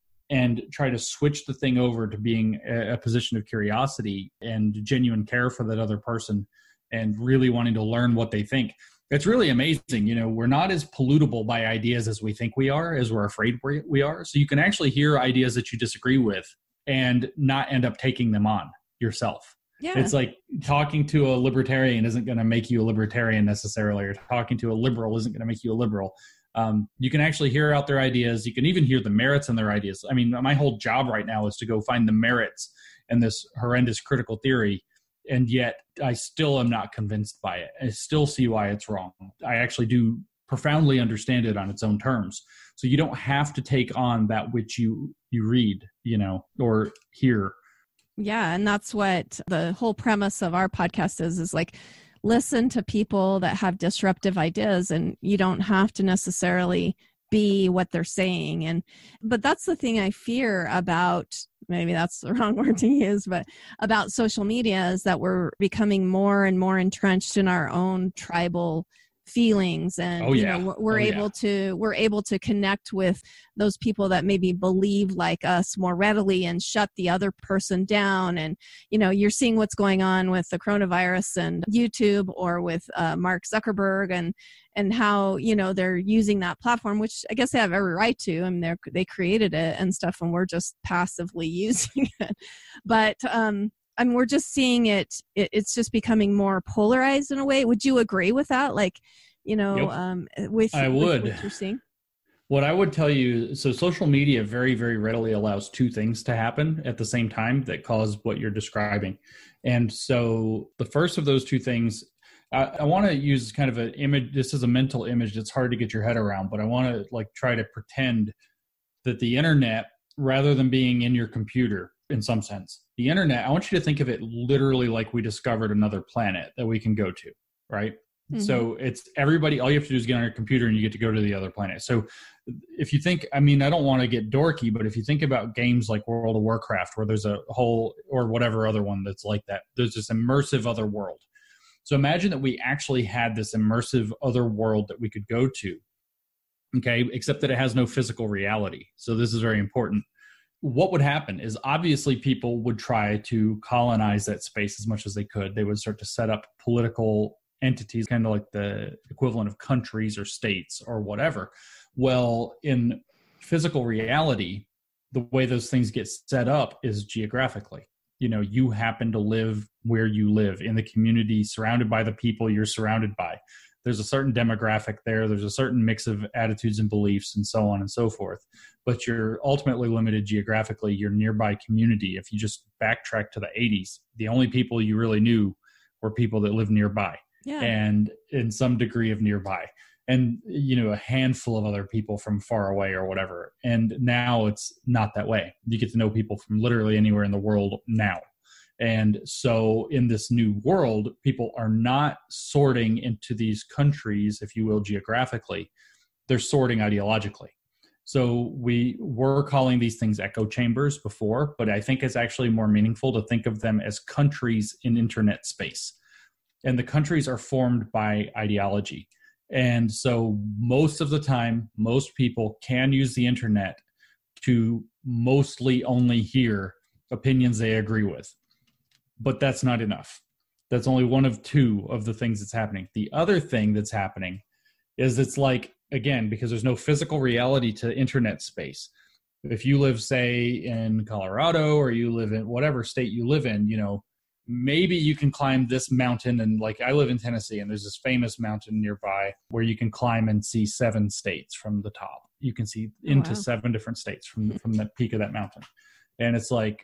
[SPEAKER 1] and try to switch the thing over to being a position of curiosity and genuine care for that other person and really wanting to learn what they think. It's really amazing. We're not as pollutable by ideas as we think we are, as we're afraid we are. So you can actually hear ideas that you disagree with and not end up taking them on yourself.
[SPEAKER 2] Yeah.
[SPEAKER 1] It's like talking to a libertarian isn't going to make you a libertarian necessarily, or talking to a liberal isn't going to make you a liberal. You can actually hear out their ideas. You can even hear the merits in their ideas. I mean, my whole job right now is to go find the merits in this horrendous critical theory. And yet I still am not convinced by it. I still see why it's wrong. I actually do profoundly understand it on its own terms. So you don't have to take on that which you read, or hear.
[SPEAKER 2] Yeah. And that's what the whole premise of our podcast is like, listen to people that have disruptive ideas, and you don't have to necessarily be what they're saying. But that's the thing I fear about, maybe that's the wrong word to use, but about social media, is that we're becoming more and more entrenched in our own tribal feelings, and we're able to connect with those people that maybe believe like us more readily and shut the other person down. And you're seeing what's going on with the coronavirus and YouTube, or with Mark Zuckerberg, and how they're using that platform, which I guess they have every right to. I mean, they created it and stuff, and we're just passively using it. But we're just seeing it's just becoming more polarized in a way. Would you agree with that? Like,
[SPEAKER 1] Yep.
[SPEAKER 2] with
[SPEAKER 1] what
[SPEAKER 2] you're seeing?
[SPEAKER 1] What I would tell you, so social media very, very readily allows two things to happen at the same time that cause what you're describing. And so the first of those two things, I want to use kind of an image. This is a mental image that's hard to get your head around, but I want to try to pretend that the internet, rather than being in your computer in some sense, the internet, I want you to think of it literally like we discovered another planet that we can go to, right? Mm-hmm. So it's everybody, all you have to do is get on your computer and you get to go to the other planet. So if you think, I don't want to get dorky, but if you think about games like World of Warcraft, where there's a whole, or whatever other one that's like that, there's this immersive other world. So imagine that we actually had this immersive other world that we could go to, okay, except that it has no physical reality. So this is very important. What would happen is obviously people would try to colonize that space as much as they could. They would start to set up political entities, kind of like the equivalent of countries or states or whatever. Well, in physical reality, the way those things get set up is geographically. You happen to live where you live, in the community, surrounded by the people you're surrounded by. There's a certain demographic there. There's a certain mix of attitudes and beliefs and so on and so forth. But you're ultimately limited geographically, your nearby community. If you just backtrack to the 80s, the only people you really knew were people that lived nearby. Yeah. And in some degree of nearby, and a handful of other people from far away or whatever. And now it's not that way. You get to know people from literally anywhere in the world now. And so in this new world, people are not sorting into these countries, if you will, geographically. They're sorting ideologically. So we were calling these things echo chambers before, but I think it's actually more meaningful to think of them as countries in internet space. And the countries are formed by ideology. And so most of the time, most people can use the internet to mostly only hear opinions they agree with. But that's not enough. That's only one of two of the things that's happening. The other thing that's happening is it's like, again, because there's no physical reality to internet space. If you live, say, in Colorado, or you live in whatever state you live in, maybe you can climb this mountain. And like, I live in Tennessee, and there's this famous mountain nearby where you can climb and see 7 states from the top. You can see into 7 different states from the peak of that mountain. And it's like,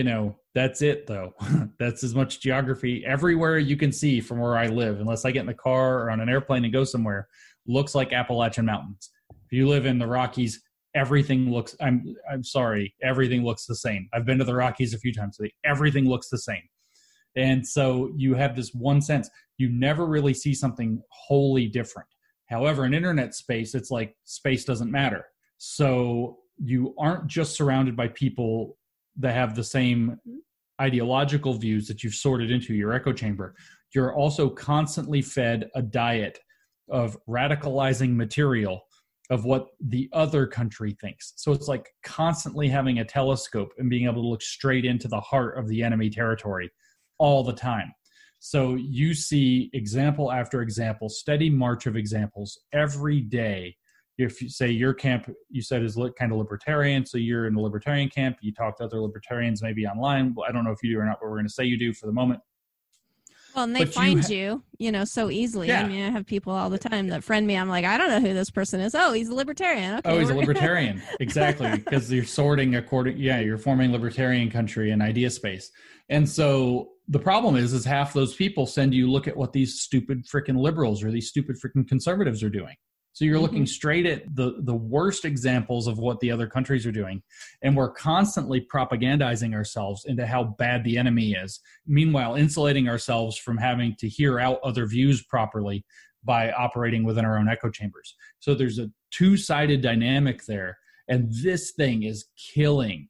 [SPEAKER 1] that's it though. That's as much geography everywhere you can see from where I live, unless I get in the car or on an airplane and go somewhere, looks like Appalachian Mountains. If you live in the Rockies, everything looks, I'm sorry, everything looks the same. I've been to the Rockies a few times. Everything looks the same. And so you have this one sense. You never really see something wholly different. However, in internet space, it's like space doesn't matter. So you aren't just surrounded by people that have the same ideological views that you've sorted into your echo chamber. You're also constantly fed a diet of radicalizing material of what the other country thinks. So it's like constantly having a telescope and being able to look straight into the heart of the enemy territory all the time. So you see example after example, steady march of examples every day. If you say your camp, you said is kind of libertarian, so you're in the libertarian camp, you talk to other libertarians maybe online. Well, I don't know if you do or not, but we're going to say you do for the moment.
[SPEAKER 2] Well, and they find you so easily. Yeah. I mean, I have people all the time that friend me. I'm like, I don't know who this person is. Oh, he's a libertarian. Okay,
[SPEAKER 1] he's a libertarian. Exactly. Because you're sorting you're forming libertarian country and idea space. And so the problem is half those people send you look at what these stupid freaking liberals or these stupid freaking conservatives are doing. So you're looking straight at the worst examples of what the other countries are doing. And we're constantly propagandizing ourselves into how bad the enemy is. Meanwhile, insulating ourselves from having to hear out other views properly by operating within our own echo chambers. So there's a two-sided dynamic there. And this thing is killing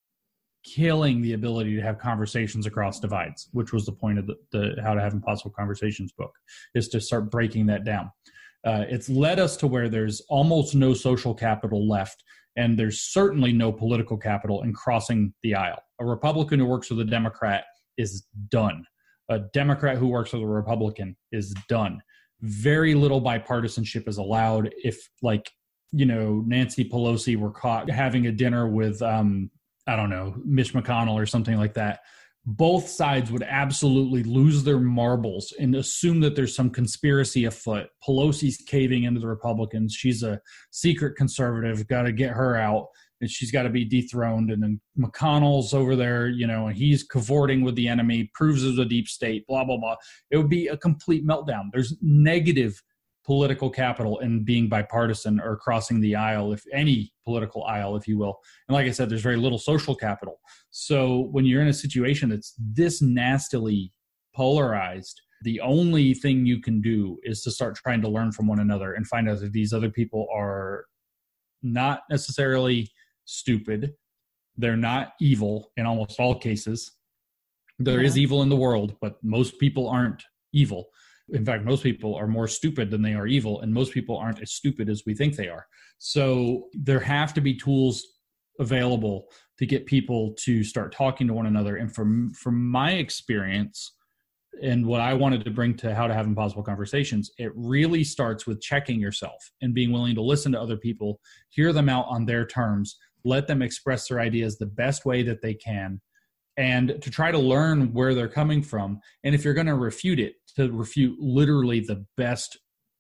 [SPEAKER 1] the ability to have conversations across divides, which was the point of the How to Have Impossible Conversations book, is to start breaking that down. It's led us to where there's almost no social capital left, and there's certainly no political capital in crossing the aisle. A Republican who works with a Democrat is done. A Democrat who works with a Republican is done. Very little bipartisanship is allowed. If, Nancy Pelosi were caught having a dinner with, Mitch McConnell or something like that, both sides would absolutely lose their marbles and assume that there's some conspiracy afoot. Pelosi's caving into the Republicans. She's a secret conservative. Got to get her out, and she's got to be dethroned. And then McConnell's over there, and he's cavorting with the enemy, proves there's a deep state, blah, blah, blah. It would be a complete meltdown. There's negative political capital in being bipartisan or crossing the aisle, if any political aisle, if you will. And like I said, there's very little social capital. So when you're in a situation that's this nastily polarized, the only thing you can do is to start trying to learn from one another and find out that these other people are not necessarily stupid. They're not evil in almost all cases. There is evil in the world, but most people aren't evil. In fact, most people are more stupid than they are evil, and most people aren't as stupid as we think they are. So there have to be tools available to get people to start talking to one another. And from my experience and what I wanted to bring to How to Have Impossible Conversations, it really starts with checking yourself and being willing to listen to other people, hear them out on their terms, let them express their ideas the best way that they can, and to try to learn where they're coming from. And if you're going to refute it, to refute literally the best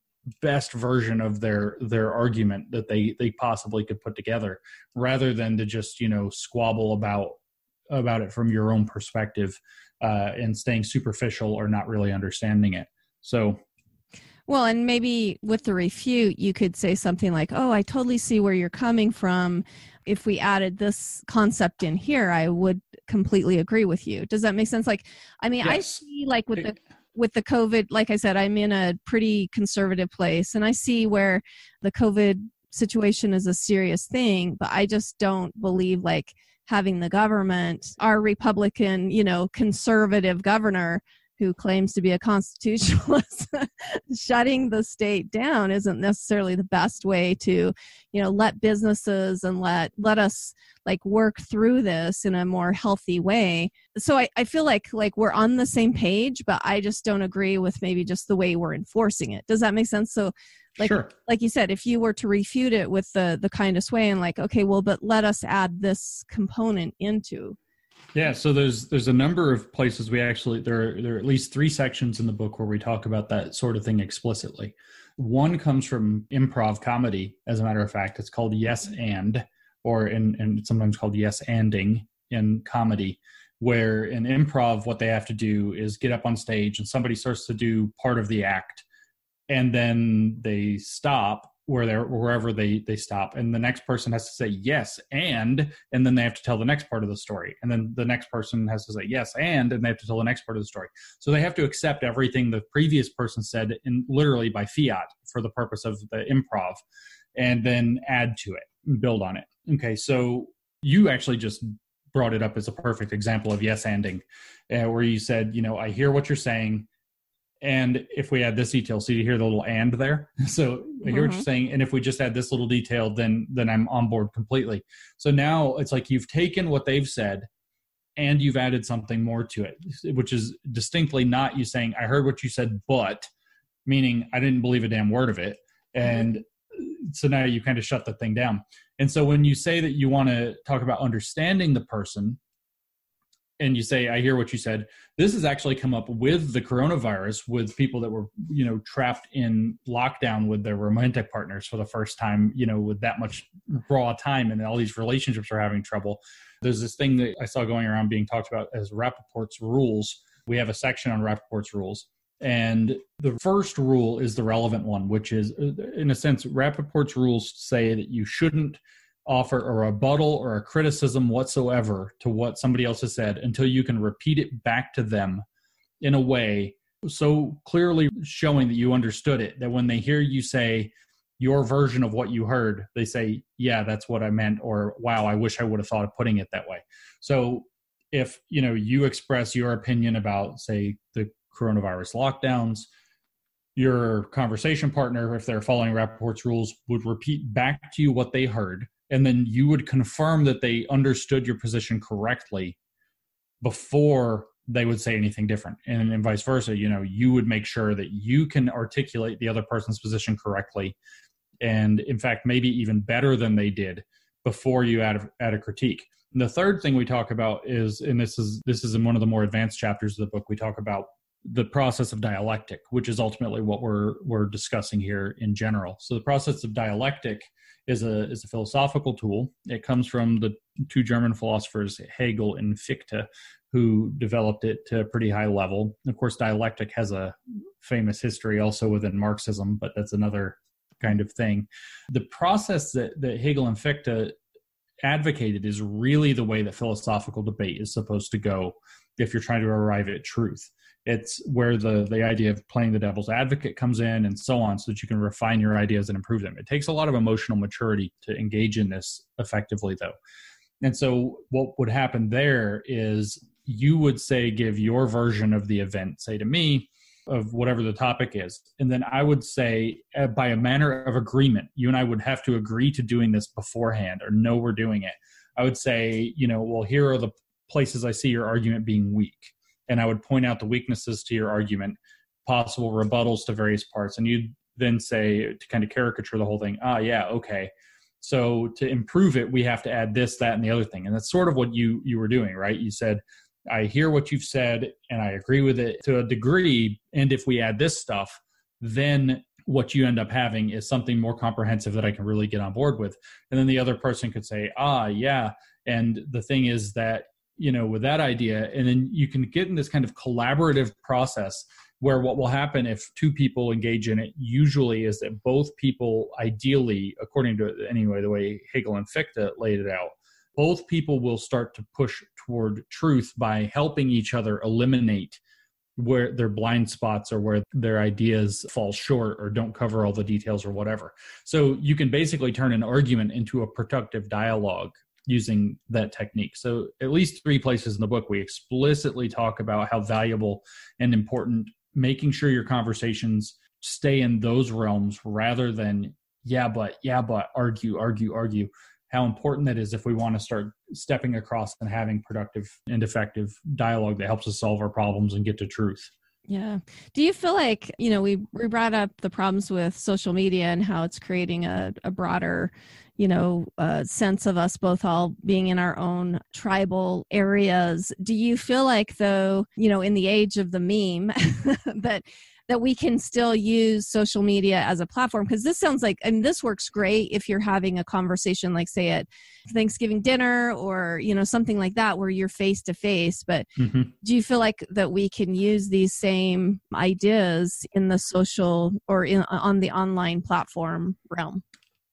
[SPEAKER 1] version of their argument that they possibly could put together, rather than to just, squabble about it from your own perspective and staying superficial or not really understanding it. So,
[SPEAKER 2] well, and maybe with the refute, you could say something like, oh, I totally see where you're coming from. If we added this concept in here, I would completely agree with you. Does that make sense? Yes. I see with the COVID, like I said, I'm in a pretty conservative place, and I see where the COVID situation is a serious thing, but I just don't believe having the government, our Republican, conservative governor who claims to be a constitutionalist, shutting the state down isn't necessarily the best way to, let businesses and let us work through this in a more healthy way. So I feel like we're on the same page, but I just don't agree with maybe just the way we're enforcing it. Does that make sense? So
[SPEAKER 1] sure.
[SPEAKER 2] Like you said, if you were to refute it with the kindest way and okay, well, but let us add this component into.
[SPEAKER 1] Yeah, so there's a number of places we actually, there are at least 3 sections in the book where we talk about that sort of thing explicitly. One comes from improv comedy, as a matter of fact. It's called Yes And, or and sometimes called Yes Anding in comedy, where in improv what they have to do is get up on stage and somebody starts to do part of the act, and then they stop wherever they stop. And the next person has to say yes, and then they have to tell the next part of the story. And then the next person has to say yes, and they have to tell the next part of the story. So they have to accept everything the previous person said literally by fiat for the purpose of the improv, and then add to it and build on it. Okay, so you actually just brought it up as a perfect example of yes-anding, where you said, I hear what you're saying, and if we add this detail, so you hear the little and there. So I hear what you're saying, and if we just add this little detail, then I'm on board completely. So now it's like you've taken what they've said and you've added something more to it, which is distinctly not you saying, I heard what you said, but, meaning I didn't believe a damn word of it. And so now you kind of shut the thing down. And so when you say that you want to talk about understanding the person, and you say, I hear what you said, this has actually come up with the coronavirus, with people that were, trapped in lockdown with their romantic partners for the first time, with that much raw time, and all these relationships are having trouble. There's this thing that I saw going around being talked about as Rappaport's rules. We have a section on Rappaport's rules. And the first rule is the relevant one, which is, in a sense, Rappaport's rules say that you shouldn't offer a rebuttal or a criticism whatsoever to what somebody else has said until you can repeat it back to them in a way so clearly showing that you understood it, that when they hear you say your version of what you heard, they say, yeah, that's what I meant, or wow, I wish I would have thought of putting it that way. So if, you express your opinion about, say, the coronavirus lockdowns, your conversation partner, if they're following Rappaport's rules, would repeat back to you what they heard, and then you would confirm that they understood your position correctly before they would say anything different. And vice versa, you would make sure that you can articulate the other person's position correctly, and in fact, maybe even better than they did, before you add a critique. And the third thing we talk about is, and this is in one of the more advanced chapters of the book, we talk about the process of dialectic, which is ultimately what we're discussing here in general. So the process of dialectic is a philosophical tool. It comes from the two German philosophers, Hegel and Fichte, who developed it to a pretty high level. Of course, dialectic has a famous history also within Marxism, but that's another kind of thing. The process that Hegel and Fichte advocated is really the way that philosophical debate is supposed to go if you're trying to arrive at truth. It's where the idea of playing the devil's advocate comes in, and so on, so that you can refine your ideas and improve them. It takes a lot of emotional maturity to engage in this effectively, though. And so what would happen there is you would say, give your version of the event, say to me, of whatever the topic is. And then I would say, by a manner of agreement, you and I would have to agree to doing this beforehand, or know we're doing it. I would say, well, here are the places I see your argument being weak. And I would point out the weaknesses to your argument, possible rebuttals to various parts. And you'd then say, to kind of caricature the whole thing, yeah, okay. So to improve it, we have to add this, that, and the other thing. And that's sort of what you were doing, right? You said, I hear what you've said and I agree with it to a degree. And if we add this stuff, then what you end up having is something more comprehensive that I can really get on board with. And then the other person could say, yeah. And the thing is that, with that idea, and then you can get in this kind of collaborative process where what will happen if two people engage in it usually is that both people, ideally, according to anyway, the way Hegel and Fichte laid it out, both people will start to push toward truth by helping each other eliminate where their blind spots or where their ideas fall short or don't cover all the details or whatever. So you can basically turn an argument into a productive dialogue using that technique. So at least 3 places in the book, we explicitly talk about how valuable and important making sure your conversations stay in those realms rather than, yeah, but, argue, how important that is if we want to start stepping across and having productive and effective dialogue that helps us solve our problems and get to truth.
[SPEAKER 2] Yeah. Do you feel like, we brought up the problems with social media and how it's creating a broader, sense of us both all being in our own tribal areas. Do you feel like, though, in the age of the meme, that that we can still use social media as a platform? Because this sounds like, and this works great if you're having a conversation, like say at Thanksgiving dinner or, something like that, where you're face to face. But do you feel like that we can use these same ideas in the social or on the online platform realm?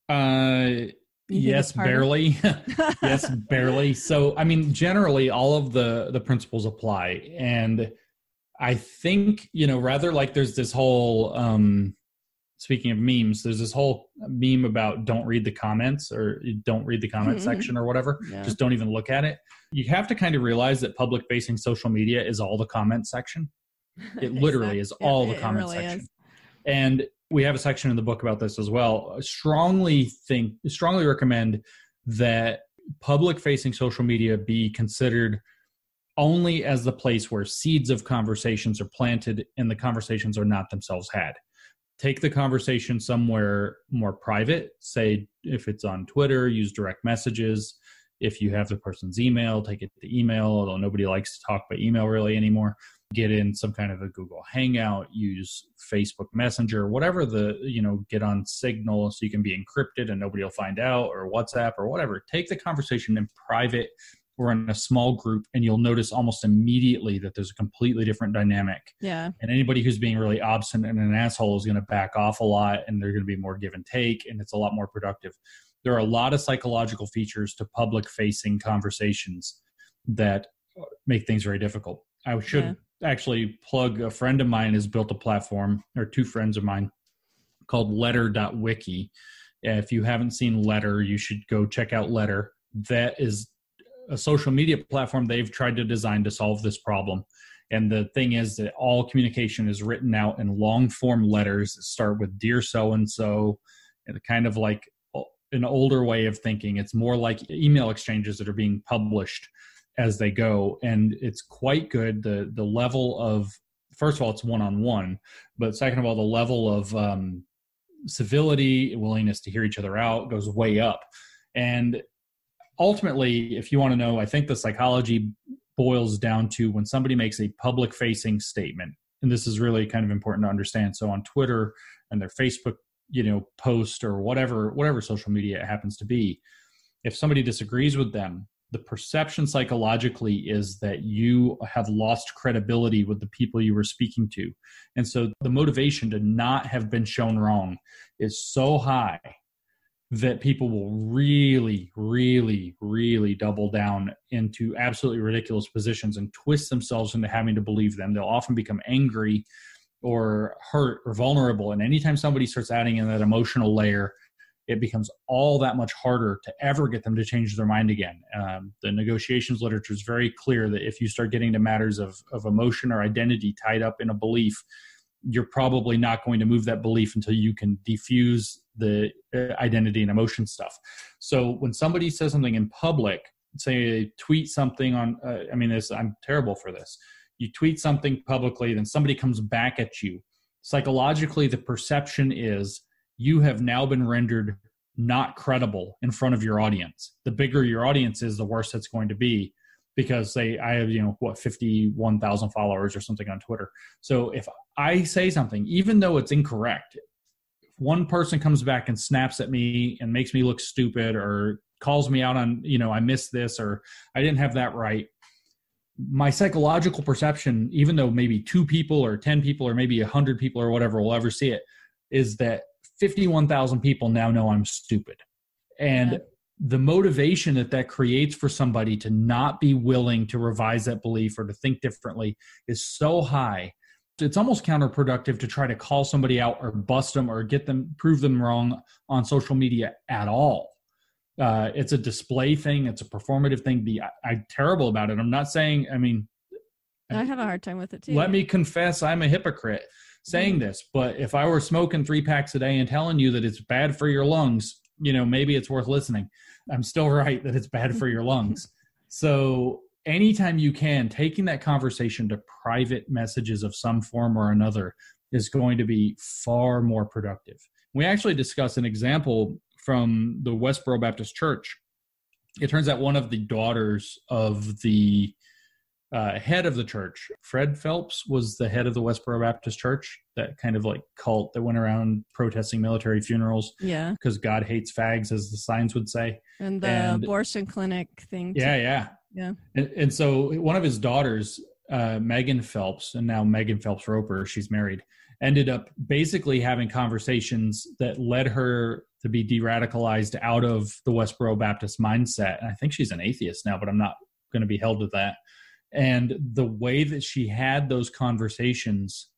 [SPEAKER 1] Yes, barely. Yes, barely. So, generally all of the principles apply. And I think, rather like there's this whole, speaking of memes, there's this whole meme about don't read the comments or don't read the comment section or whatever. Yeah. Just don't even look at it. You have to kind of realize that public facing social media is all the comment section. It literally is all the comment section. Is. And we have a section in the book about this as well. I strongly recommend that public facing social media be considered only as the place where seeds of conversations are planted and the conversations are not themselves had. Take the conversation somewhere more private. Say if it's on Twitter, use direct messages. If you have the person's email, take it to email, although nobody likes to talk by email really anymore. Get in some kind of a Google Hangout, use Facebook Messenger, whatever get on Signal so you can be encrypted and nobody will find out, or WhatsApp or whatever. Take the conversation in private or in a small group, and you'll notice almost immediately that there's a completely different dynamic.
[SPEAKER 2] Yeah.
[SPEAKER 1] And anybody who's being really obstinate and an asshole is going to back off a lot, and they're going to be more give and take, and it's a lot more productive. There are a lot of psychological features to public-facing conversations that make things very difficult. I should actually plug, a friend of mine has built a platform, or two friends of mine, called Letter.wiki. If you haven't seen Letter, you should go check out Letter. That is a social media platform they've tried to design to solve this problem. And the thing is that all communication is written out in long form letters that start with Dear So-and-so, and kind of like an older way of thinking. It's more like email exchanges that are being published as they go. And it's quite good. The level of, first of all, it's one-on-one, but second of all, the level of civility, willingness to hear each other out goes way up. And ultimately, if you want to know, I think the psychology boils down to when somebody makes a public-facing statement, and this is really kind of important to understand. So on Twitter and their Facebook, post or whatever social media it happens to be, if somebody disagrees with them, the perception psychologically is that you have lost credibility with the people you were speaking to. And so the motivation to not have been shown wrong is so high that people will really, really, really double down into absolutely ridiculous positions and twist themselves into having to believe them. They'll often become angry or hurt or vulnerable. And anytime somebody starts adding in that emotional layer, it becomes all that much harder to ever get them to change their mind again. The negotiations literature is very clear that if you start getting to matters of emotion or identity tied up in a belief, you're probably not going to move that belief until you can defuse the identity and emotion stuff. So when somebody says something in public, say tweet something on, I'm terrible for this. You tweet something publicly, then somebody comes back at you. Psychologically, the perception is you have now been rendered not credible in front of your audience. The bigger your audience is, the worse it's going to be, because I have, 51,000 followers or something on Twitter. So if I say something, even though it's incorrect, if one person comes back and snaps at me and makes me look stupid or calls me out on, I missed this or I didn't have that right, my psychological perception, even though maybe 2 people or 10 people or maybe 100 people or whatever will ever see it, is that 51,000 people now know I'm stupid. And the motivation that creates for somebody to not be willing to revise that belief or to think differently is so high. It's almost counterproductive to try to call somebody out or bust them or prove them wrong on social media at all. It's a display thing. It's a performative thing. I'm terrible about it. I'm not saying,
[SPEAKER 2] I have a hard time with it too.
[SPEAKER 1] Let me confess, I'm a hypocrite saying this, but if I were smoking 3 packs a day and telling you that it's bad for your lungs, maybe it's worth listening. I'm still right that it's bad for your lungs. So anytime you can, taking that conversation to private messages of some form or another is going to be far more productive. We actually discuss an example from the Westboro Baptist Church. It turns out one of the daughters of the head of the church. Fred Phelps was the head of the Westboro Baptist Church, that kind of like cult that went around protesting military funerals.
[SPEAKER 2] Yeah.
[SPEAKER 1] Because God hates fags, as the signs would say.
[SPEAKER 2] And the abortion clinic thing. Too.
[SPEAKER 1] Yeah. And so one of his daughters, Megan Phelps, and now Megan Phelps Roper, she's married, ended up basically having conversations that led her to be de-radicalized out of the Westboro Baptist mindset. And I think she's an atheist now, but I'm not going to be held to that. And the way that she had those conversations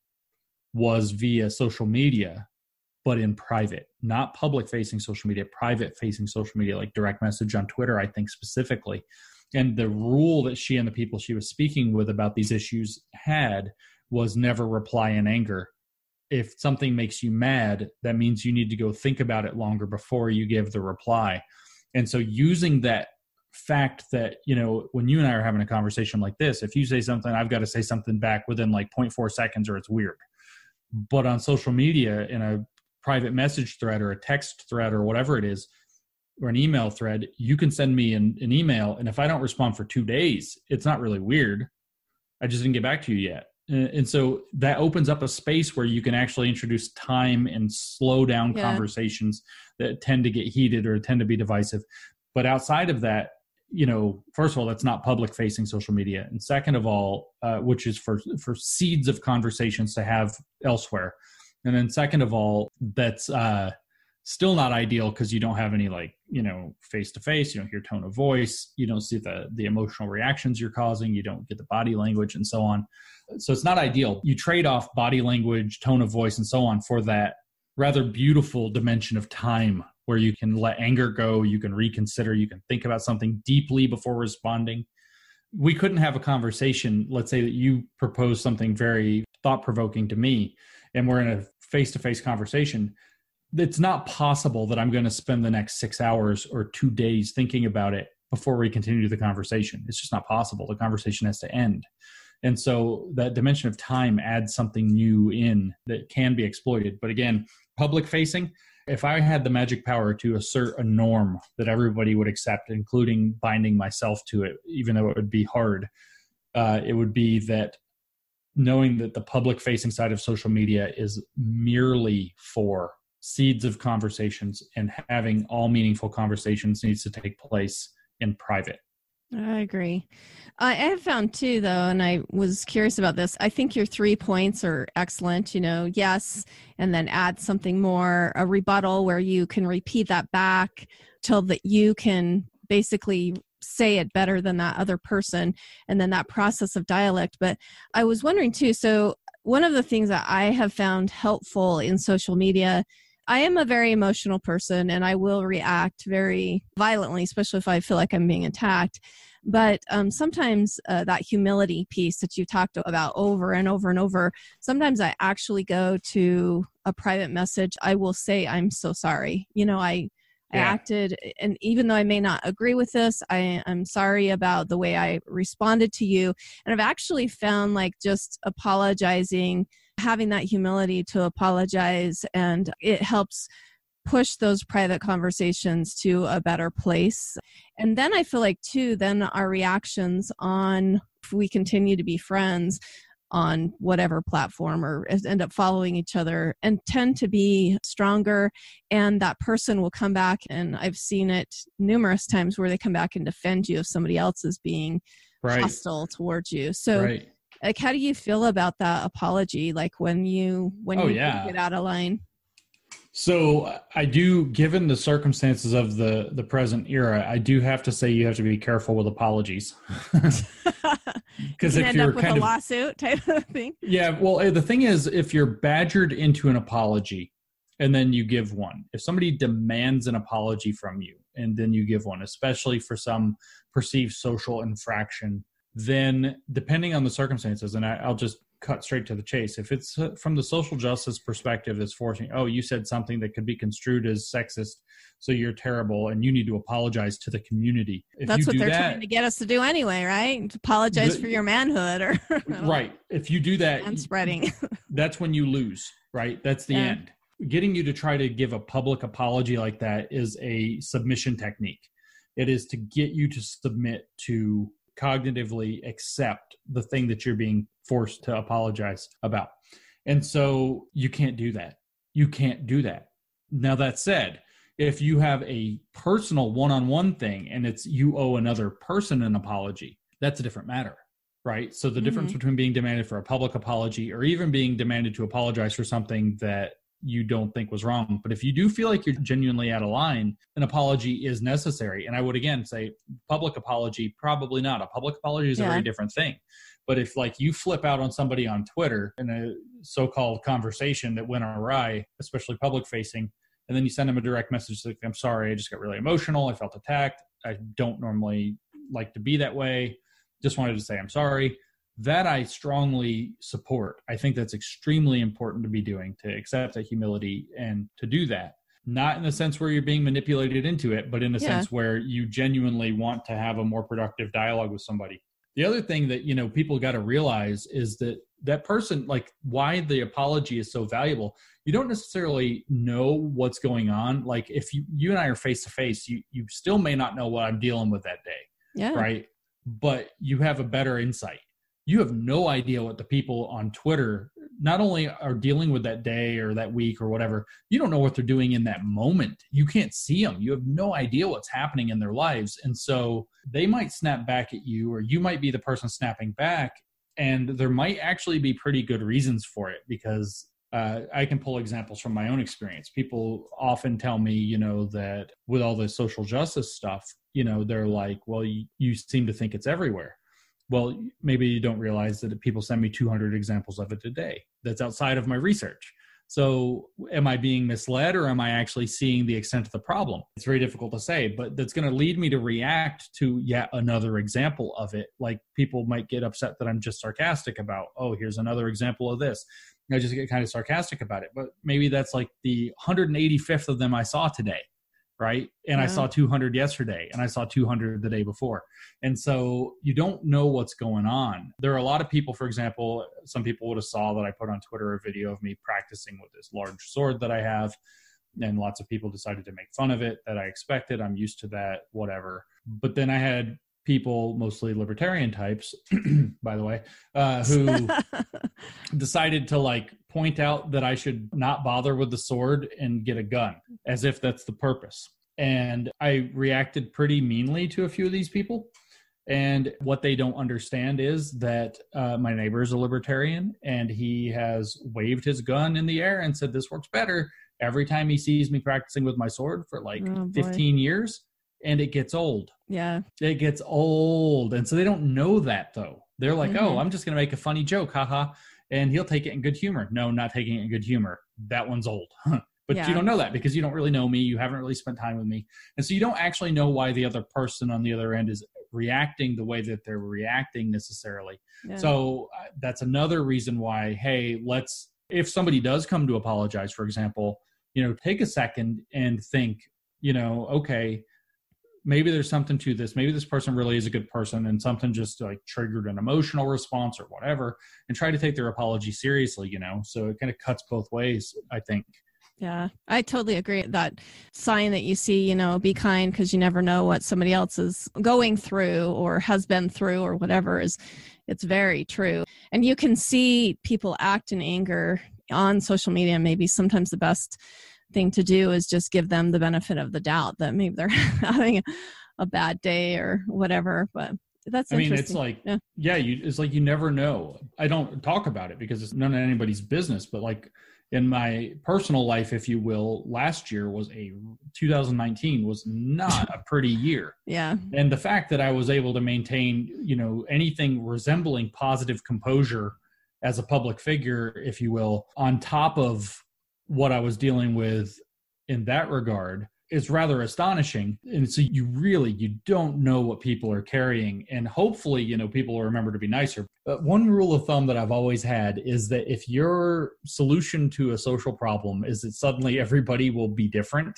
[SPEAKER 1] was via social media, but in private, not public facing social media, private facing social media, like direct message on Twitter, I think specifically. And the rule that she and the people she was speaking with about these issues had was never reply in anger. If something makes you mad, that means you need to go think about it longer before you give the reply. And so using that fact that, when you and I are having a conversation like this, if you say something, I've got to say something back within like 0.4 seconds or it's weird. But on social media, in a private message thread or a text thread or whatever it is, or an email thread, you can send me an email. And if I don't respond for 2 days, it's not really weird. I just didn't get back to you yet. And so that opens up a space where you can actually introduce time and slow down conversations that tend to get heated or tend to be divisive. But outside of that, first of all, that's not public facing social media. And second of all, which is for seeds of conversations to have elsewhere. And then second of all, that's still not ideal because you don't have any face to face, you don't hear tone of voice, you don't see the emotional reactions you're causing, you don't get the body language and so on. So it's not ideal. You trade off body language, tone of voice, and so on for that rather beautiful dimension of time where you can let anger go, you can reconsider, you can think about something deeply before responding. We couldn't have a conversation, let's say that you propose something very thought-provoking to me, and we're in a face-to-face conversation. It's not possible that I'm going to spend the next 6 hours or 2 days thinking about it before we continue the conversation. It's just not possible. The conversation has to end. And so that dimension of time adds something new in that can be exploited. But again, public facing, if I had the magic power to assert a norm that everybody would accept, including binding myself to it, even though it would be hard, it would be that knowing that the public facing side of social media is merely for seeds of conversations, and having all meaningful conversations needs to take place in private.
[SPEAKER 2] I agree. I have found too, though, and I was curious about this. I think your 3 points are excellent. Yes, and then add something more, a rebuttal where you can repeat that back till that you can basically say it better than that other person, and then that process of dialect. But I was wondering too, so one of the things that I have found helpful in social media, I am a very emotional person and I will react very violently, especially if I feel like I'm being attacked. But sometimes that humility piece that you talked about over and over and over, sometimes I actually go to a private message. I will say, I'm so sorry. I acted, and even though I may not agree with this, I'm sorry about the way I responded to you. And I've actually found just apologizing, having that humility to apologize, and it helps push those private conversations to a better place. And then I feel like too, then our reactions on, if we continue to be friends on whatever platform or end up following each other, and tend to be stronger, and that person will come back, and I've seen it numerous times where they come back and defend you if somebody else is being hostile towards you. So how do you feel about that apology? When you get out of line?
[SPEAKER 1] So I do, given the circumstances of the present era, I do have to say you have to be careful with apologies. Because if you're
[SPEAKER 2] with a lawsuit type of thing.
[SPEAKER 1] Yeah, well, the thing is, if you're badgered into an apology and then you give one, if somebody demands an apology from you and then you give one, especially for some perceived social infraction, then depending on the circumstances, and I'll just cut straight to the chase. If it's from the social justice perspective, that's forcing, you said something that could be construed as sexist, so you're terrible and you need to apologize to the community.
[SPEAKER 2] That's what they're trying to get us to do anyway, right? Apologize for your manhood, or
[SPEAKER 1] right. If you do that,
[SPEAKER 2] and spreading,
[SPEAKER 1] that's when you lose, right? That's the end. Getting you to try to give a public apology like that is a submission technique. It is to get you to submit to cognitively accept the thing that you're being forced to apologize about. And so you can't do that. You can't do that. Now, that said, if you have a personal one-on-one thing and it's you owe another person an apology, that's a different matter, right? So the difference between being demanded for a public apology or even being demanded to apologize for something that you don't think was wrong. But if you do feel like you're genuinely out of line, an apology is necessary. And I would, again, say public apology, probably not. A public apology is a very different thing. But if like you flip out on somebody on Twitter in a so-called conversation that went awry, especially public facing, and then you send them a direct message like, I'm sorry, I just got really emotional. I felt attacked. I don't normally like to be that way. Just wanted to say I'm sorry. That I strongly support. I think that's extremely important to be doing, to accept that humility and to do that. Not in the sense where you're being manipulated into it, but in a sense where you genuinely want to have a more productive dialogue with somebody. The other thing that, you know, people got to realize is that that person, like why the apology is so valuable, you don't necessarily know what's going on. Like if you and I are face to face, you still may not know what I'm dealing with that day. Yeah. Right. But you have a better insight. You have no idea what the people on Twitter not only are dealing with that day or that week or whatever, you don't know what they're doing in that moment. You can't see them. You have no idea what's happening in their lives. And so they might snap back at you, or you might be the person snapping back. And there might actually be pretty good reasons for it, because I can pull examples from my own experience. People often tell me, you know, that with all this social justice stuff, you know, they're like, well, you seem to think it's everywhere. Well, maybe you don't realize that people send me 200 examples of it a day. That's outside of my research. So am I being misled, or am I actually seeing the extent of the problem? It's very difficult to say, but that's going to lead me to react to yet another example of it. Like people might get upset that I'm just sarcastic about, oh, here's another example of this. I just get kind of sarcastic about it. But maybe that's like the 185th of them I saw today. Right. And I saw 200 yesterday, and I saw 200 the day before. And so you don't know what's going on. There are a lot of people, for example, some people would have saw that I put on Twitter a video of me practicing with this large sword that I have. And lots of people decided to make fun of it. That I expected. I'm used to that, whatever. But then I had people, mostly libertarian types, by the way, who decided to like point out that I should not bother with the sword and get a gun, as if that's the purpose. And I reacted pretty meanly to a few of these people. And what they don't understand is that my neighbor is a libertarian, and he has waved his gun in the air and said, this works better every time he sees me practicing with my sword for like 15 years. And it gets old. Yeah. It gets old. And so they don't know that, though. They're like, oh, I'm just going to make a funny joke. Haha. And he'll take it in good humor. No, not taking it in good humor. That one's old. But you don't know that because you don't really know me. You haven't really spent time with me. And so you don't actually know why the other person on the other end is reacting the way that they're reacting necessarily. Yeah. So that's another reason why, hey, if somebody does come to apologize, for example, you know, take a second and think, you know, okay, maybe there's something to this. Maybe this person really is a good person, and something just like triggered an emotional response or whatever, and try to take their apology seriously, you know? So it kind of cuts both ways, I think.
[SPEAKER 2] Yeah, I totally agree. That sign that you see, you know, be kind, because you never know what somebody else is going through or has been through or whatever, it's very true. And you can see people act in anger on social media. Maybe sometimes the best thing to do is just give them the benefit of the doubt that maybe they're having a bad day or whatever. But that's interesting. I mean,
[SPEAKER 1] it's like, it's like you never know. I don't talk about it because it's none of anybody's business, but like in my personal life, if you will, last year 2019 was not a pretty year. Yeah. And the fact that I was able to maintain, you know, anything resembling positive composure as a public figure, if you will, on top of what I was dealing with in that regard is rather astonishing. And so you don't know what people are carrying. And hopefully, you know, people will remember to be nicer. But one rule of thumb that I've always had is that if your solution to a social problem is that suddenly everybody will be different,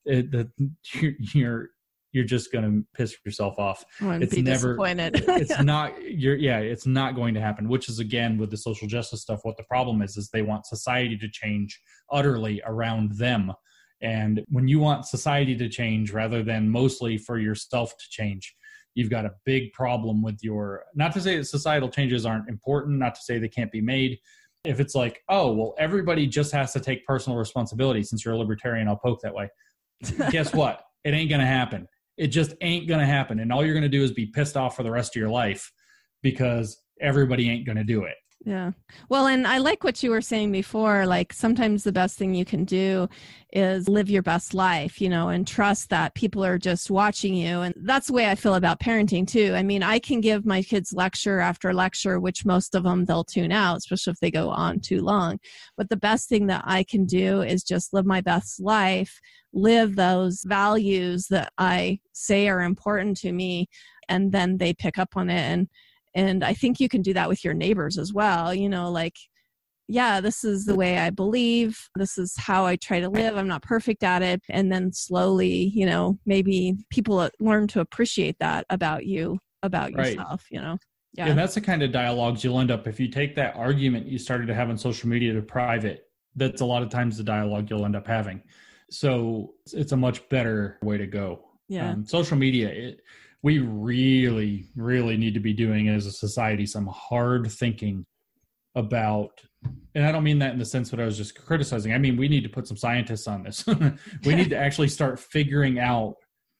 [SPEAKER 1] you're just going to piss yourself off.
[SPEAKER 2] It's never disappointed.
[SPEAKER 1] It's not going to happen, which is, again, with the social justice stuff, what the problem is they want society to change utterly around them. And when you want society to change rather than mostly for yourself to change, you've got a big problem with not to say that societal changes aren't important, not to say they can't be made. If it's like, oh, well, everybody just has to take personal responsibility, since you're a libertarian, I'll poke that way. Guess what? It ain't going to happen. It just ain't going to happen. And all you're going to do is be pissed off for the rest of your life because everybody ain't going to do it.
[SPEAKER 2] Yeah. Well, and I like what you were saying before, like sometimes the best thing you can do is live your best life, and trust that people are just watching you. And that's the way I feel about parenting too. I mean, I can give my kids lecture after lecture, which most of them they'll tune out, especially if they go on too long. But the best thing that I can do is just live my best life, live those values that I say are important to me, and then they pick up on it. And I think you can do that with your neighbors as well. Like, yeah, this is the way I believe. This is how I try to live. I'm not perfect at it. And then slowly, maybe people learn to appreciate that about you, about yourself, Yeah.
[SPEAKER 1] And that's the kind of dialogues you'll end up, if you take that argument you started to have on social media to private, that's a lot of times the dialogue you'll end up having. So it's a much better way to go.
[SPEAKER 2] Yeah.
[SPEAKER 1] Social media, we really, really need to be doing as a society some hard thinking about, and I don't mean that in the sense that I was just criticizing. I mean, we need to put some scientists on this. We need to actually start figuring out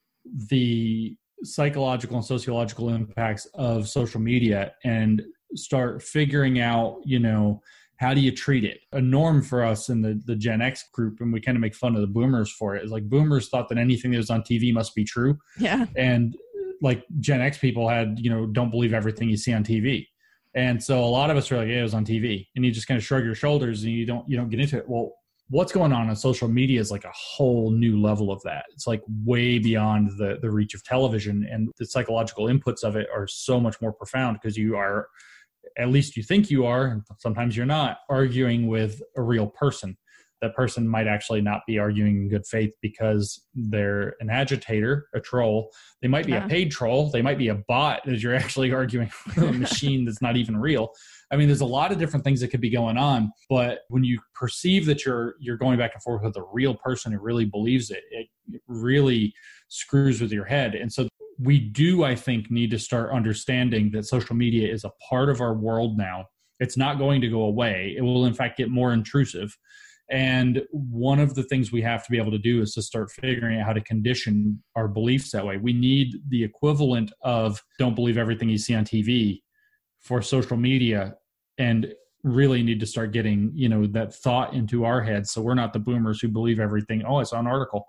[SPEAKER 1] the psychological and sociological impacts of social media and start figuring out, how do you treat it? A norm for us in the Gen X group, and we kind of make fun of the boomers for it, is like boomers thought that anything that was on TV must be true.
[SPEAKER 2] Yeah.
[SPEAKER 1] And like Gen X people had, don't believe everything you see on TV. And so a lot of us are like, yeah, it was on TV. And you just kind of shrug your shoulders and you don't get into it. Well, what's going on social media is like a whole new level of that. It's like way beyond the reach of television, and the psychological inputs of it are so much more profound because you are, at least you think you are, and sometimes you're not, arguing with a real person. That person might actually not be arguing in good faith because they're an agitator, a troll. They might be a paid troll. They might be a bot as you're actually arguing with a machine that's not even real. I mean, there's a lot of different things that could be going on. But when you perceive that you're going back and forth with a real person who really believes it, it really screws with your head. And so we do, I think, need to start understanding that social media is a part of our world now. It's not going to go away. It will, in fact, get more intrusive. And one of the things we have to be able to do is to start figuring out how to condition our beliefs that way. We need the equivalent of don't believe everything you see on TV for social media, and really need to start getting, that thought into our heads. So we're not the boomers who believe everything. Oh, I saw an article.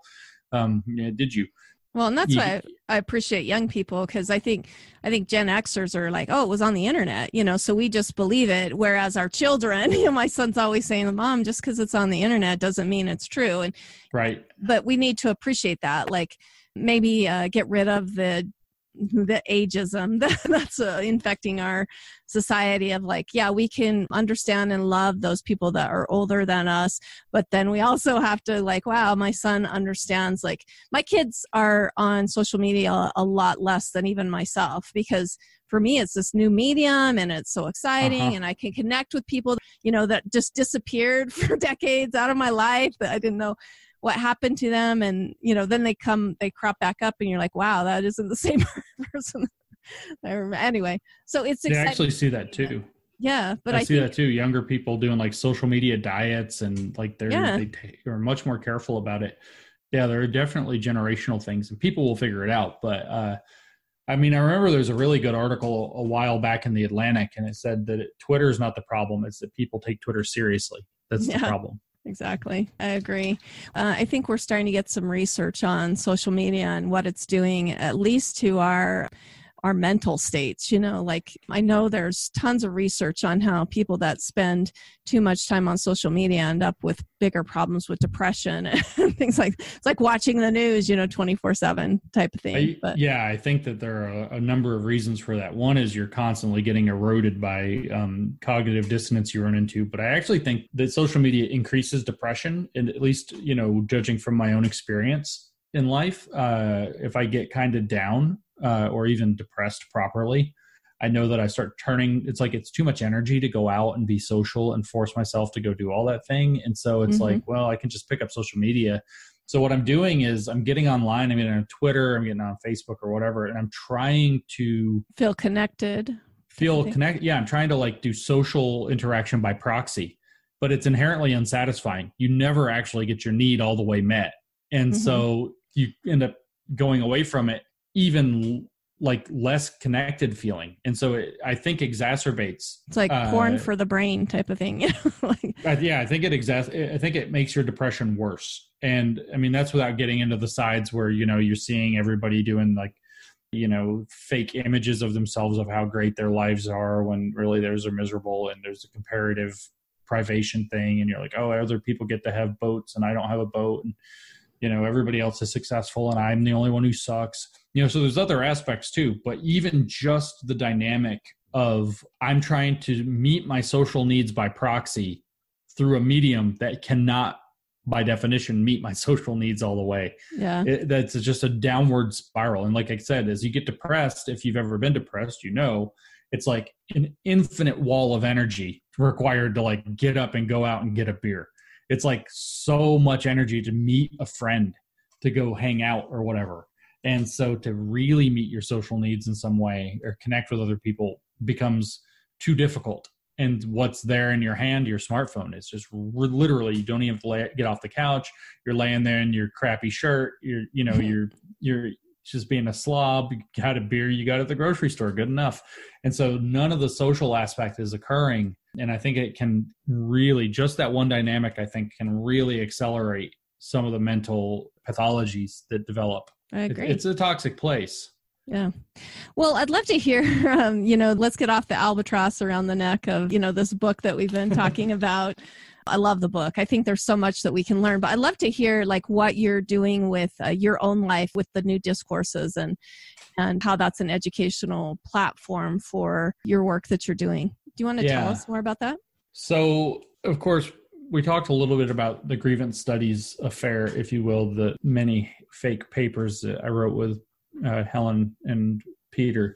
[SPEAKER 1] Did you?
[SPEAKER 2] Well, and that's why I appreciate young people, because I think Gen Xers are like, oh, it was on the internet, so we just believe it. Whereas our children, my son's always saying, Mom, just because it's on the internet doesn't mean it's true. And
[SPEAKER 1] right.
[SPEAKER 2] But we need to appreciate that. Like maybe get rid of the ageism that's infecting our society of like, yeah, we can understand and love those people that are older than us, but then we also have to like, wow, my son understands, like my kids are on social media a lot less than even myself, because for me it's this new medium and it's so exciting and I can connect with people, that just disappeared for decades out of my life that I didn't know what happened to them. And, then they crop back up and you're like, wow, that isn't the same person. Anyway, so it's exciting.
[SPEAKER 1] I actually see that too.
[SPEAKER 2] Yeah. But
[SPEAKER 1] I see that too. Younger people doing like social media diets and like they're much more careful about it. Yeah. There are definitely generational things and people will figure it out. But, I remember there's a really good article a while back in the Atlantic, and it said that Twitter is not the problem. It's that people take Twitter seriously. That's the problem.
[SPEAKER 2] Exactly. I agree. I think we're starting to get some research on social media and what it's doing, at least to our mental states. Like I know there's tons of research on how people that spend too much time on social media end up with bigger problems with depression and things like, it's like watching the news, 24/7 type of thing.
[SPEAKER 1] I think that there are a number of reasons for that. One is you're constantly getting eroded by cognitive dissonance you run into. But I actually think that social media increases depression, and at least, judging from my own experience in life, if I get kind of down, or even depressed properly, I know that I start it's like it's too much energy to go out and be social and force myself to go do all that thing. And so it's like, well, I can just pick up social media, So what I'm doing is I'm getting online, I'm getting on Twitter, I'm getting on Facebook or whatever, and I'm trying to
[SPEAKER 2] feel connected.
[SPEAKER 1] Yeah, I'm trying to like do social interaction by proxy, but it's inherently unsatisfying. You never actually get your need all the way met. And so you end up going away from it even like less connected feeling. And so I think exacerbates.
[SPEAKER 2] It's like porn for the brain type of thing.
[SPEAKER 1] I think it makes your depression worse. And I mean, that's without getting into the sides where, you're seeing everybody doing like, fake images of themselves of how great their lives are when really theirs are miserable, and there's a comparative privation thing. And you're like, oh, other people get to have boats and I don't have a boat. And, everybody else is successful and I'm the only one who sucks. So there's other aspects too, but even just the dynamic of I'm trying to meet my social needs by proxy through a medium that cannot, by definition, meet my social needs all the way.
[SPEAKER 2] Yeah.
[SPEAKER 1] That's just a downward spiral. And like I said, as you get depressed, if you've ever been depressed, it's like an infinite wall of energy required to like get up and go out and get a beer. It's like so much energy to meet a friend, to go hang out or whatever. And so to really meet your social needs in some way or connect with other people becomes too difficult. And what's there in your hand, your smartphone, is just literally, you don't even have to get off the couch. You're laying there in your crappy shirt. You're just being a slob. You had a beer you got at the grocery store, good enough. And so none of the social aspect is occurring. And I think it can really, just that one dynamic, I think can really accelerate some of the mental pathologies that develop.
[SPEAKER 2] I agree.
[SPEAKER 1] It's a toxic place.
[SPEAKER 2] Yeah. Well, I'd love to hear, let's get off the albatross around the neck of, this book that we've been talking about. I love the book. I think there's so much that we can learn, but I'd love to hear like what you're doing with your own life with the New Discourses and how that's an educational platform for your work that you're doing. Do you want to tell us more about that?
[SPEAKER 1] So, of course, we talked a little bit about the grievance studies affair, if you will, the many fake papers that I wrote with Helen and Peter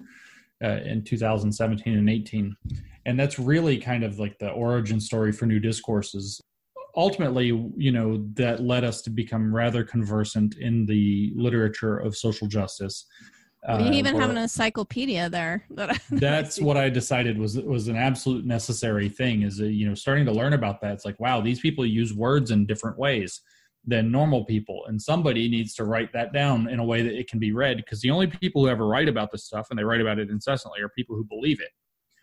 [SPEAKER 1] in 2017 and 18. And that's really kind of like the origin story for New Discourses. Ultimately, that led us to become rather conversant in the literature of social justice.
[SPEAKER 2] You even have an encyclopedia there.
[SPEAKER 1] That's what I decided was an absolute necessary thing, is starting to learn about that. It's like, wow, these people use words in different ways than normal people. And somebody needs to write that down in a way that it can be read, because the only people who ever write about this stuff, and they write about it incessantly, are people who believe it.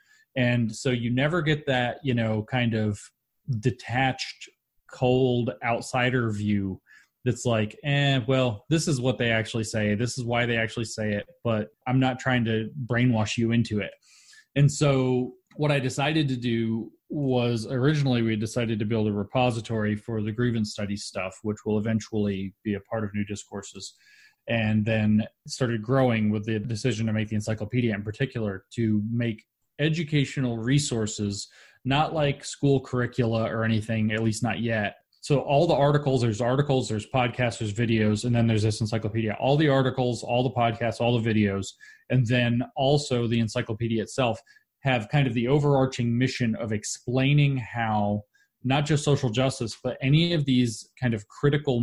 [SPEAKER 1] And so you never get that, kind of detached, cold outsider view that's like, well, this is what they actually say. This is why they actually say it, but I'm not trying to brainwash you into it. And so what I decided to do was, originally we decided to build a repository for the grievance studies stuff, which will eventually be a part of New Discourses, and then started growing with the decision to make the encyclopedia in particular, to make educational resources, not like school curricula or anything, at least not yet. So all the articles, there's podcasts, there's videos, and then there's this encyclopedia. All the articles, all the podcasts, all the videos, and then also the encyclopedia itself have kind of the overarching mission of explaining how not just social justice, but any of these kind of critical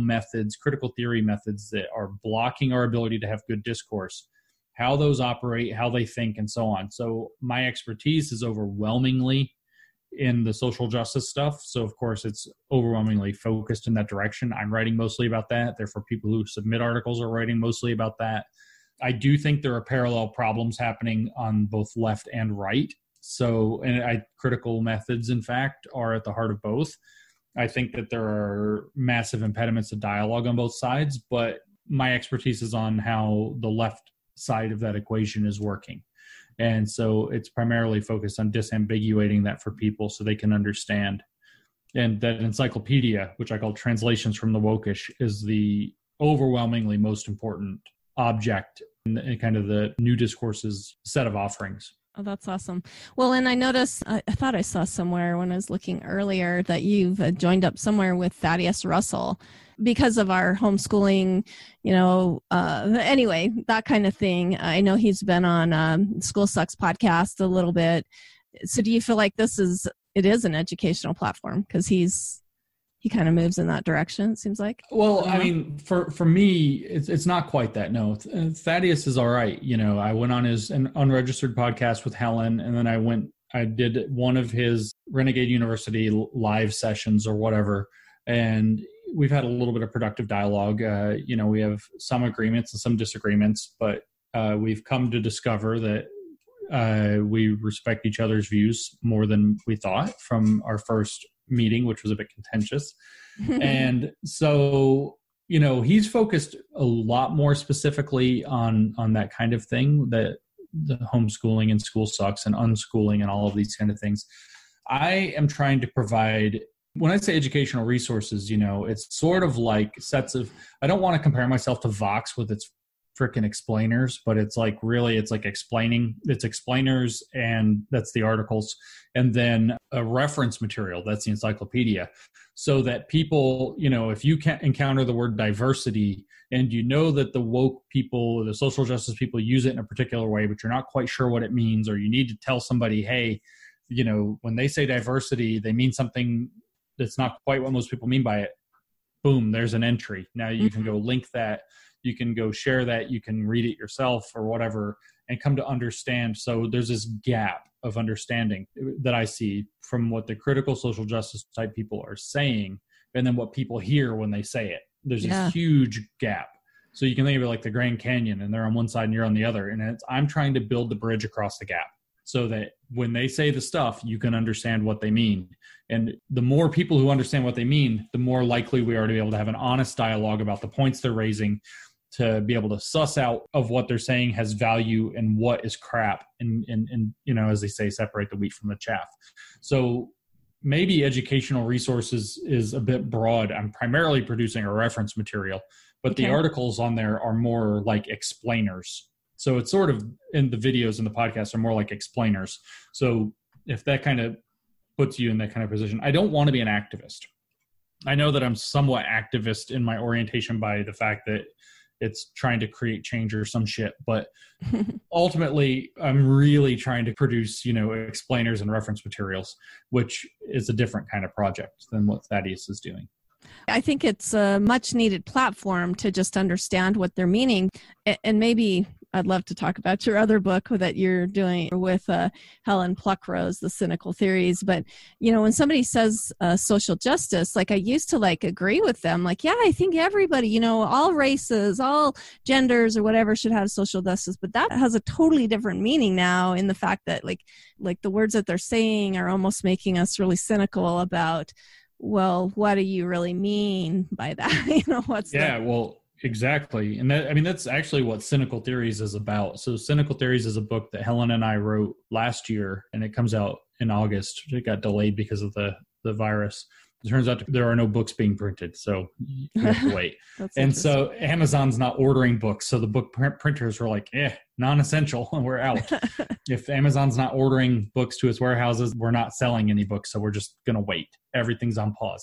[SPEAKER 1] theory methods that are blocking our ability to have good discourse, how those operate, how they think, and so on. So my expertise is overwhelmingly in the social justice stuff. So of course it's overwhelmingly focused in that direction. I'm writing mostly about that. Therefore, people who submit articles are writing mostly about that. I do think there are parallel problems happening on both left and right. So, critical methods, in fact, are at the heart of both. I think that there are massive impediments to dialogue on both sides, but my expertise is on how the left side of that equation is working. And so it's primarily focused on disambiguating that for people so they can understand. And that encyclopedia, which I call Translations from the Wokish, is the overwhelmingly most important object in kind of the New Discourses set of offerings.
[SPEAKER 2] Oh, that's awesome. Well, and I noticed, I thought I saw somewhere when I was looking earlier that you've joined up somewhere with Thaddeus Russell because of our homeschooling, anyway, that kind of thing. I know he's been on School Sucks podcast a little bit. So do you feel like it is an educational platform because he's he kind of moves in that direction, it seems like.
[SPEAKER 1] Well, I mean, for me, it's not quite that. No, Thaddeus is all right. I went on an unregistered podcast with Helen, and then I did one of his Renegade University live sessions or whatever, and we've had a little bit of productive dialogue. We have some agreements and some disagreements, but we've come to discover that we respect each other's views more than we thought from our first meeting, which was a bit contentious. And so, he's focused a lot more specifically on that kind of thing, that the homeschooling and school sucks and unschooling and all of these kind of things. I am trying to provide, when I say educational resources, it's sort of like sets of, I don't want to compare myself to Vox with its freaking explainers, but it's like it's explainers, and that's the articles, and then a reference material, that's the encyclopedia, so that people, if you can encounter the word diversity and that the woke people, the social justice people use it in a particular way, but you're not quite sure what it means, or you need to tell somebody, hey, when they say diversity, they mean something that's not quite what most people mean by it. Boom, there's an entry. Now you can go link that. You can go share that. You can read it yourself or whatever and come to understand. So there's this gap of understanding that I see from what the critical social justice type people are saying and then what people hear when they say it. There's this huge gap. So you can think of it like the Grand Canyon, and they're on one side and you're on the other. And I'm trying to build the bridge across the gap so that when they say the stuff, you can understand what they mean. And the more people who understand what they mean, the more likely we are to be able to have an honest dialogue about the points they're raising, to be able to suss out of what they're saying has value and what is crap. And as they say, separate the wheat from the chaff. So maybe educational resources is a bit broad. I'm primarily producing a reference material, but the articles on there are more like explainers. So it's sort of, in the videos and the podcasts are more like explainers. So if that kind of puts you in that kind of position, I don't want to be an activist. I know that I'm somewhat activist in my orientation by the fact that it's trying to create change or some shit. But ultimately, I'm really trying to produce, explainers and reference materials, which is a different kind of project than what Thaddeus is doing.
[SPEAKER 2] I think it's a much needed platform to just understand what they're meaning. And maybe I'd love to talk about your other book that you're doing with Helen Pluckrose, The Cynical Theories. But, when somebody says social justice, I used to agree with them. I think everybody, all races, all genders or whatever should have social justice. But that has a totally different meaning now, in the fact that the words that they're saying are almost making us really cynical about, well, what do you really mean by that?
[SPEAKER 1] Well, exactly. And that's actually what Cynical Theories is about. So Cynical Theories is a book that Helen and I wrote last year, and it comes out in August. It got delayed because of the virus. It turns out there are no books being printed, so you have to wait. And so Amazon's not ordering books. So the book printers were like, non-essential, we're out. If Amazon's not ordering books to its warehouses, we're not selling any books. So we're just going to wait. Everything's on pause.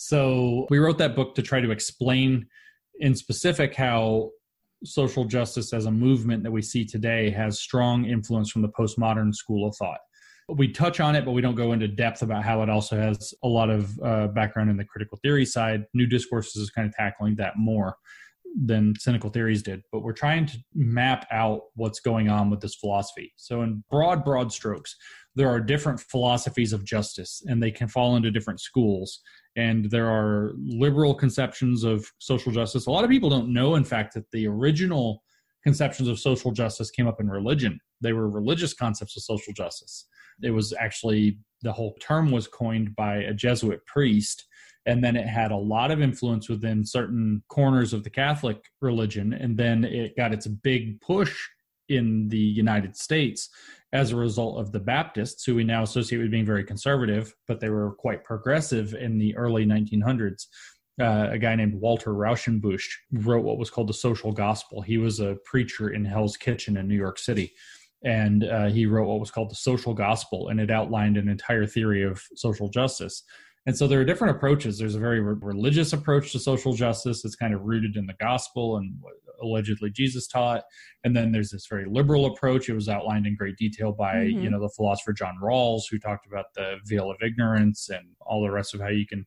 [SPEAKER 1] So we wrote that book to try to explain in specific how social justice as a movement that we see today has strong influence from the postmodern school of thought. We touch on it, but we don't go into depth about how it also has a lot of background in the critical theory side. New Discourses is kind of tackling that more than Cynical Theories did, but we're trying to map out what's going on with this philosophy. So in broad strokes, there are different philosophies of justice, and they can fall into different schools. And there are liberal conceptions of social justice. A lot of people don't know, in fact, that the original conceptions of social justice came up in religion. They were religious concepts of social justice. It was actually, the whole term was coined by a Jesuit priest, and then it had a lot of influence within certain corners of the Catholic religion. And then it got its big push in the United States as a result of the Baptists, who we now associate with being very conservative, but they were quite progressive in the early 1900s. A guy named Walter Rauschenbusch wrote what was called the Social Gospel. He was a preacher in Hell's Kitchen in New York City. And he wrote what was called the Social Gospel, and it outlined an entire theory of social justice. And so there are different approaches. There's a very religious approach to social justice that's kind of rooted in the gospel and what allegedly Jesus taught. And then there's this very liberal approach. It was outlined in great detail by, the philosopher John Rawls, who talked about the veil of ignorance and all the rest of how you can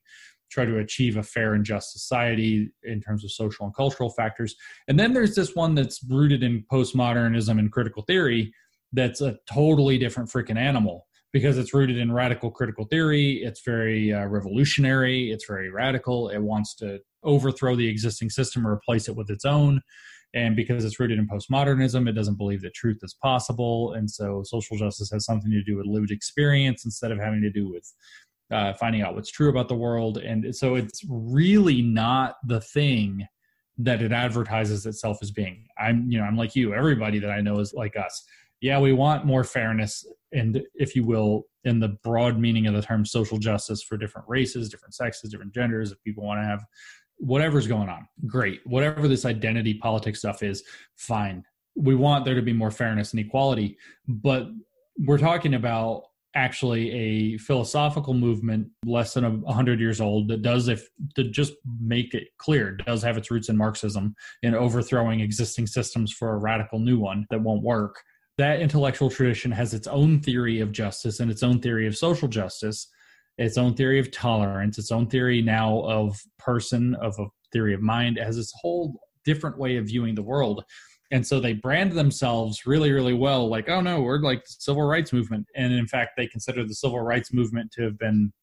[SPEAKER 1] try to achieve a fair and just society in terms of social and cultural factors. And then there's this one that's rooted in postmodernism and critical theory that's a totally different freaking animal, because it's rooted in radical critical theory. It's very revolutionary. It's very radical. It wants to overthrow the existing system or replace it with its own. And because it's rooted in postmodernism, it doesn't believe that truth is possible. And so social justice has something to do with lived experience instead of having to do with finding out what's true about the world. And so it's really not the thing that it advertises itself as being. I'm like you. Everybody that I know is like us. Yeah, we want more fairness and, if you will, in the broad meaning of the term, social justice for different races, different sexes, different genders. If people want to have whatever's going on, great. Whatever this identity politics stuff is, fine. We want there to be more fairness and equality. But we're talking about actually a philosophical movement less than 100 years old that does, to just make it clear, does have its roots in Marxism, in overthrowing existing systems for a radical new one that won't work. That intellectual tradition has its own theory of justice and its own theory of social justice, its own theory of tolerance, its own theory now of person, of a theory of mind. It has this whole different way of viewing the world. And so they brand themselves really, really well, like, oh no, we're like the civil rights movement. And in fact, they consider the civil rights movement to have been,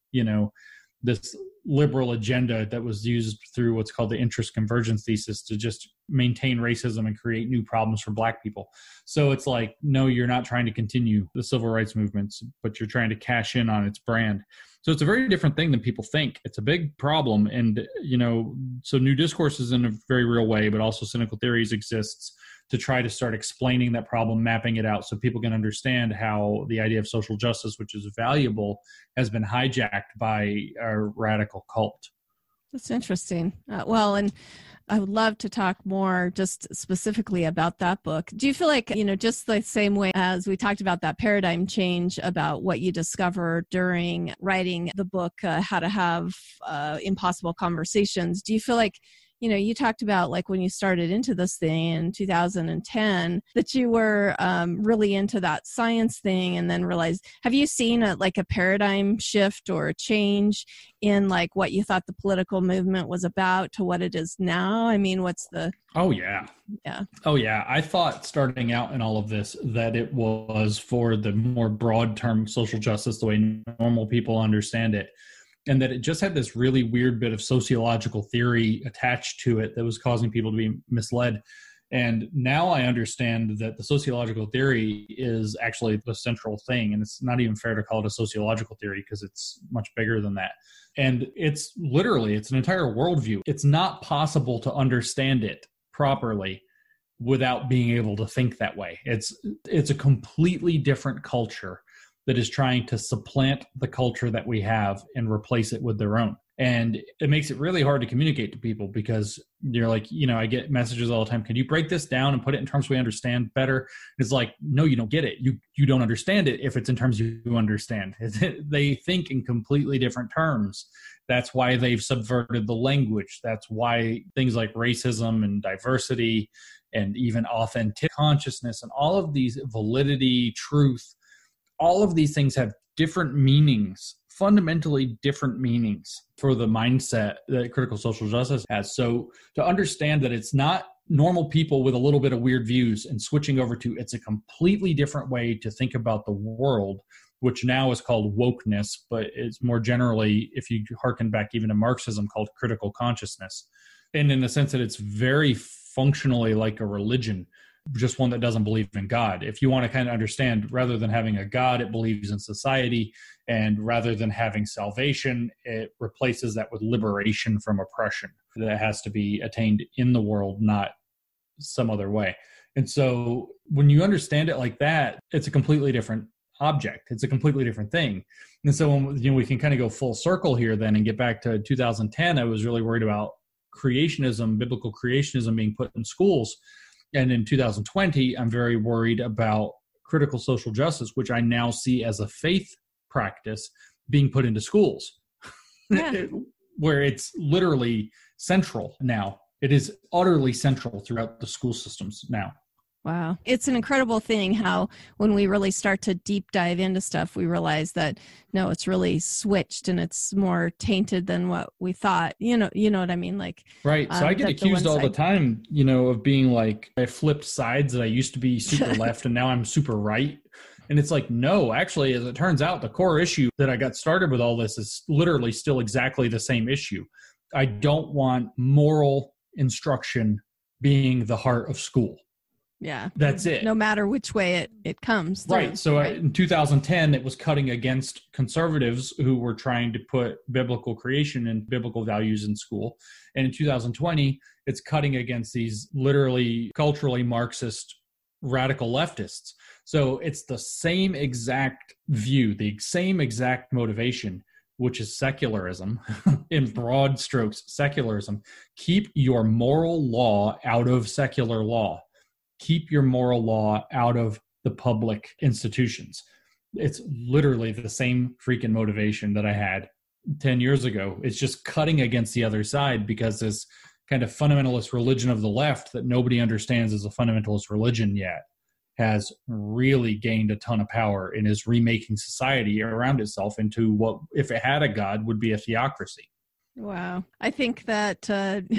[SPEAKER 1] this liberal agenda that was used through what's called the interest convergence thesis to just maintain racism and create new problems for Black people. So it's like, no, you're not trying to continue the civil rights movements, but you're trying to cash in on its brand. So it's a very different thing than people think. It's a big problem. And, so New Discourses in a very real way, but also Cynical Theories exists to try to start explaining that problem, mapping it out so people can understand how the idea of social justice, which is valuable, has been hijacked by a radical cult.
[SPEAKER 2] That's interesting. And I would love to talk more just specifically about that book. Do you feel like, just the same way as we talked about that paradigm change about what you discover during writing the book, How to Have Impossible Conversations, do you feel like, you talked about like when you started into this thing in 2010 that you were really into that science thing, and then realized, have you seen a paradigm shift or a change in like what you thought the political movement was about to what it is now? I mean, what's the...
[SPEAKER 1] Oh, yeah.
[SPEAKER 2] Yeah.
[SPEAKER 1] Oh, yeah. I thought starting out in all of this that it was for the more broad term social justice, the way normal people understand it. And that it just had this really weird bit of sociological theory attached to it that was causing people to be misled. And now I understand that the sociological theory is actually the central thing. And it's not even fair to call it a sociological theory because it's much bigger than that. And it's an entire worldview. It's not possible to understand it properly without being able to think that way. It's a completely different culture that is trying to supplant the culture that we have and replace it with their own. And it makes it really hard to communicate to people because you're like, I get messages all the time. Can you break this down and put it in terms we understand better? It's like, no, you don't get it. You don't understand it if it's in terms you understand. They think in completely different terms. That's why they've subverted the language. That's why things like racism and diversity and even authentic consciousness and all of these validity, truth, all of these things have different meanings, fundamentally different meanings for the mindset that critical social justice has. So to understand that it's not normal people with a little bit of weird views and switching over to it's a completely different way to think about the world, which now is called wokeness, but it's more generally, if you hearken back even to Marxism, called critical consciousness. And in the sense that it's very functionally like a religion, just one that doesn't believe in God. If you want to kind of understand, rather than having a God, it believes in society. And rather than having salvation, it replaces that with liberation from oppression that has to be attained in the world, not some other way. And so when you understand it like that, it's a completely different object. It's a completely different thing. And so when, we can kind of go full circle here then and get back to 2010, I was really worried about creationism, biblical creationism being put in schools. And in 2020, I'm very worried about critical social justice, which I now see as a faith practice being put into schools, where it's literally central now. It is utterly central throughout the school systems now.
[SPEAKER 2] Wow. It's an incredible thing how when we really start to deep dive into stuff, we realize that, no, it's really switched and it's more tainted than what we thought. You know what I mean? Like,
[SPEAKER 1] right. So I get accused all the time, of being like, I flipped sides, that I used to be super left and now I'm super right. And it's like, no, actually, as it turns out, the core issue that I got started with all this is literally still exactly the same issue. I don't want moral instruction being the heart of school.
[SPEAKER 2] Yeah.
[SPEAKER 1] That's it.
[SPEAKER 2] No matter which way it comes through.
[SPEAKER 1] Right. So in 2010, it was cutting against conservatives who were trying to put biblical creation and biblical values in school. And in 2020, it's cutting against these literally culturally Marxist radical leftists. So it's the same exact view, the same exact motivation, which is secularism. In broad strokes, secularism. Keep your moral law out of secular law. Keep your moral law out of the public institutions. It's literally the same freaking motivation that I had 10 years ago. It's just cutting against the other side because this kind of fundamentalist religion of the left that nobody understands as a fundamentalist religion yet has really gained a ton of power and is remaking society around itself into what, if it had a God, would be a theocracy.
[SPEAKER 2] Wow. I think that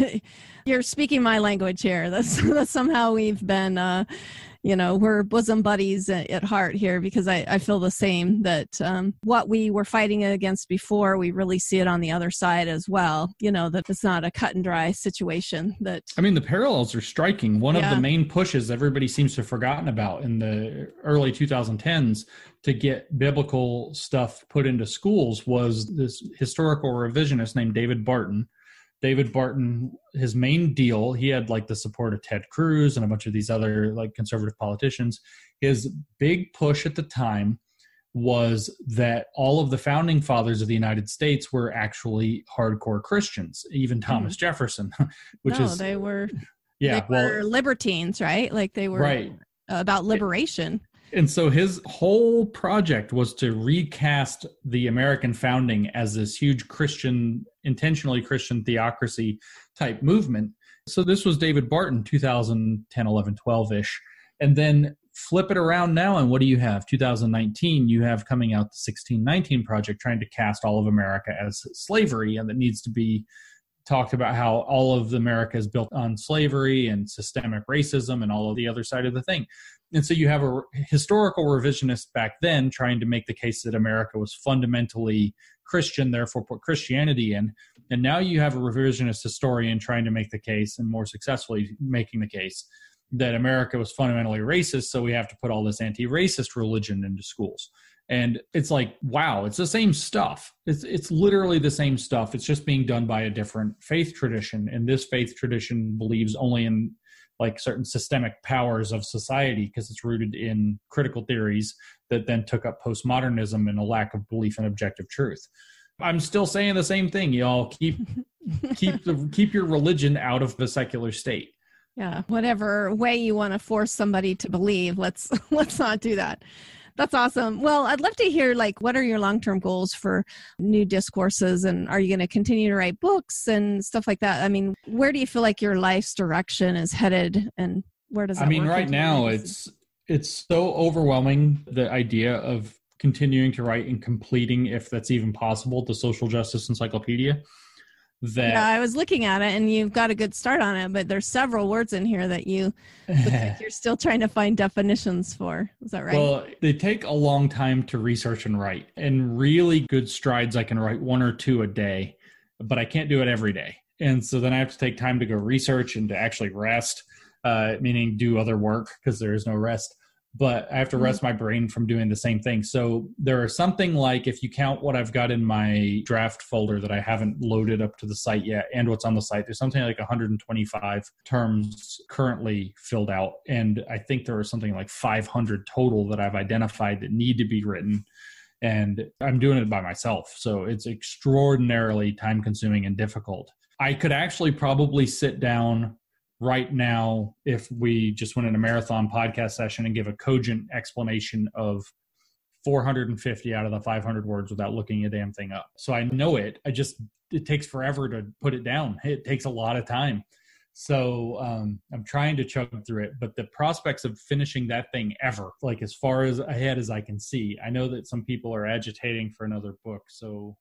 [SPEAKER 2] you're speaking my language here. That's somehow we've been, we're bosom buddies at heart here, because I feel the same, that what we were fighting against before, we really see it on the other side as well. That it's not a cut and dry situation. The
[SPEAKER 1] parallels are striking. One of the main pushes everybody seems to have forgotten about in the early 2010s to get biblical stuff put into schools was this historical revisionist named David Barton. David Barton, his main deal, he had like the support of Ted Cruz and a bunch of these other like conservative politicians. His big push at the time was that all of the founding fathers of the United States were actually hardcore Christians, even Thomas Jefferson,
[SPEAKER 2] they were libertines, right? Like they were about liberation.
[SPEAKER 1] And so his whole project was to recast the American founding as this huge Christian, intentionally Christian theocracy type movement. So this was David Barton, 2010, 11, 12-ish. And then flip it around now, and what do you have? 2019, you have coming out the 1619 Project trying to cast all of America as slavery, and that needs to be talked about how all of America is built on slavery and systemic racism and all of the other side of the thing. And so you have a historical revisionist back then trying to make the case that America was fundamentally Christian, therefore put Christianity in. And now you have a revisionist historian trying to make the case, and more successfully making the case, that America was fundamentally racist, so we have to put all this anti-racist religion into schools. And it's like, wow, it's the same stuff. It's literally the same stuff. It's just being done by a different faith tradition. And this faith tradition believes only in like certain systemic powers of society because it's rooted in critical theories that then took up postmodernism and a lack of belief in objective truth. I'm still saying the same thing, y'all. Keep your religion out of the secular state.
[SPEAKER 2] Yeah, whatever way you want to force somebody to believe, let's not do that. That's awesome. Well, I'd love to hear, like, what are your long-term goals for New Discourses, and are you going to continue to write books and stuff like that? I mean, where do you feel like your life's direction is headed, and where does that work
[SPEAKER 1] right now it's so overwhelming, the idea of continuing to write and completing, if that's even possible, the Social Justice Encyclopedia.
[SPEAKER 2] I was looking at it, and you've got a good start on it, but there's several words in here that you look like you're still trying to find definitions for. Is that right?
[SPEAKER 1] Well, they take a long time to research and write. In really good strides, I can write 1 or 2 a day, but I can't do it every day. And so then I have to take time to go research and to actually rest, meaning do other work, because there is no rest. But I have to rest my brain from doing the same thing. So there are something like, if you count what I've got in my draft folder that I haven't loaded up to the site yet and what's on the site, there's something like 125 terms currently filled out. And I think there are something like 500 total that I've identified that need to be written. And I'm doing it by myself. So it's extraordinarily time consuming and difficult. I could actually probably sit down right now, if we just went in a marathon podcast session and give a cogent explanation of 450 out of the 500 words without looking a damn thing up. So I know it. It takes forever to put it down. It takes a lot of time. So I'm trying to chug through it, but the prospects of finishing that thing ever, like as far as ahead as I can see, I know that some people are agitating for another book. So,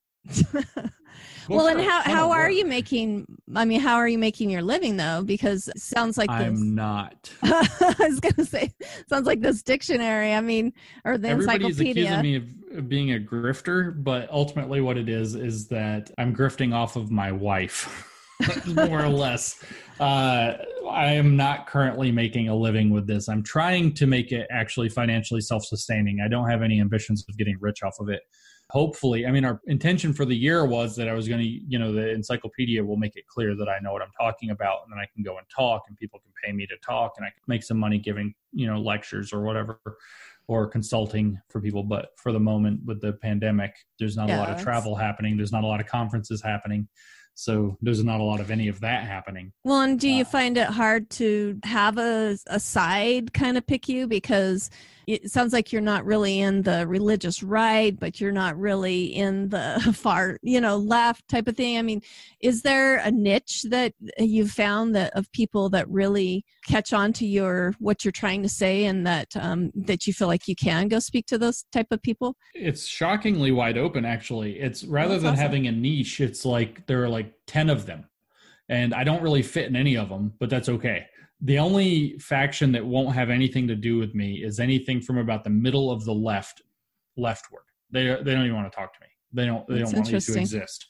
[SPEAKER 2] well, and how are you making? I mean, how are you making your living though? Because it sounds like
[SPEAKER 1] I'm not.
[SPEAKER 2] I was going to say, sounds like this dictionary. I mean, or the
[SPEAKER 1] Everybody's
[SPEAKER 2] encyclopedia.
[SPEAKER 1] accusing me of being a grifter, but ultimately, what it is that I'm grifting off of my wife. More or less. I am not currently making a living with this. I'm trying to make it actually financially self-sustaining. I don't have any ambitions of getting rich off of it. Hopefully, I mean, our intention for the year was that I was going to, the encyclopedia will make it clear that I know what I'm talking about, and then I can go and talk, and people can pay me to talk, and I can make some money giving, lectures or whatever, or consulting for people. But for the moment with the pandemic, there's not a lot of travel happening. There's not a lot of conferences happening. So there's not a lot of any of that happening.
[SPEAKER 2] Well, and do you find it hard to have a side kind of pick you? Because it sounds like you're not really in the religious right, but you're not really in the far, left type of thing. I mean, is there a niche that you've found that of people that really catch on to what you're trying to say, and that that you feel like you can go speak to those type of people?
[SPEAKER 1] It's shockingly wide open, actually. It's rather than having a niche, it's like there are like 10 of them, and I don't really fit in any of them, but that's okay. The only faction that won't have anything to do with me is anything from about the middle of the leftward. They don't even want to talk to me. They don't want me to exist.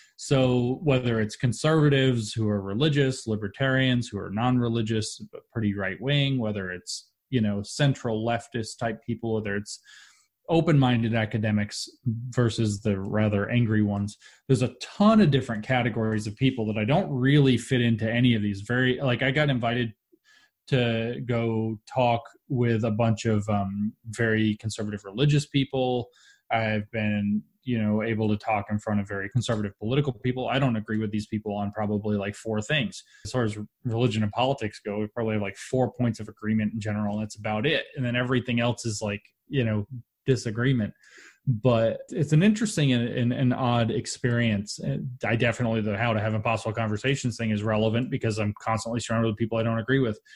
[SPEAKER 1] So whether it's conservatives who are religious, libertarians who are non-religious but pretty right wing, whether it's central leftist type people, whether it's open-minded academics versus the rather angry ones, there's a ton of different categories of people that I don't really fit into any of these. I got invited to go talk with a bunch of very conservative religious people. I've been, able to talk in front of very conservative political people. I don't agree with these people on probably like 4 things. As far as religion and politics go, we probably have like 4 points of agreement in general, and that's about it. And then everything else is like, disagreement. But it's an interesting and odd experience. I definitely, the how to have impossible conversations thing is relevant because I'm constantly surrounded with people I don't agree with.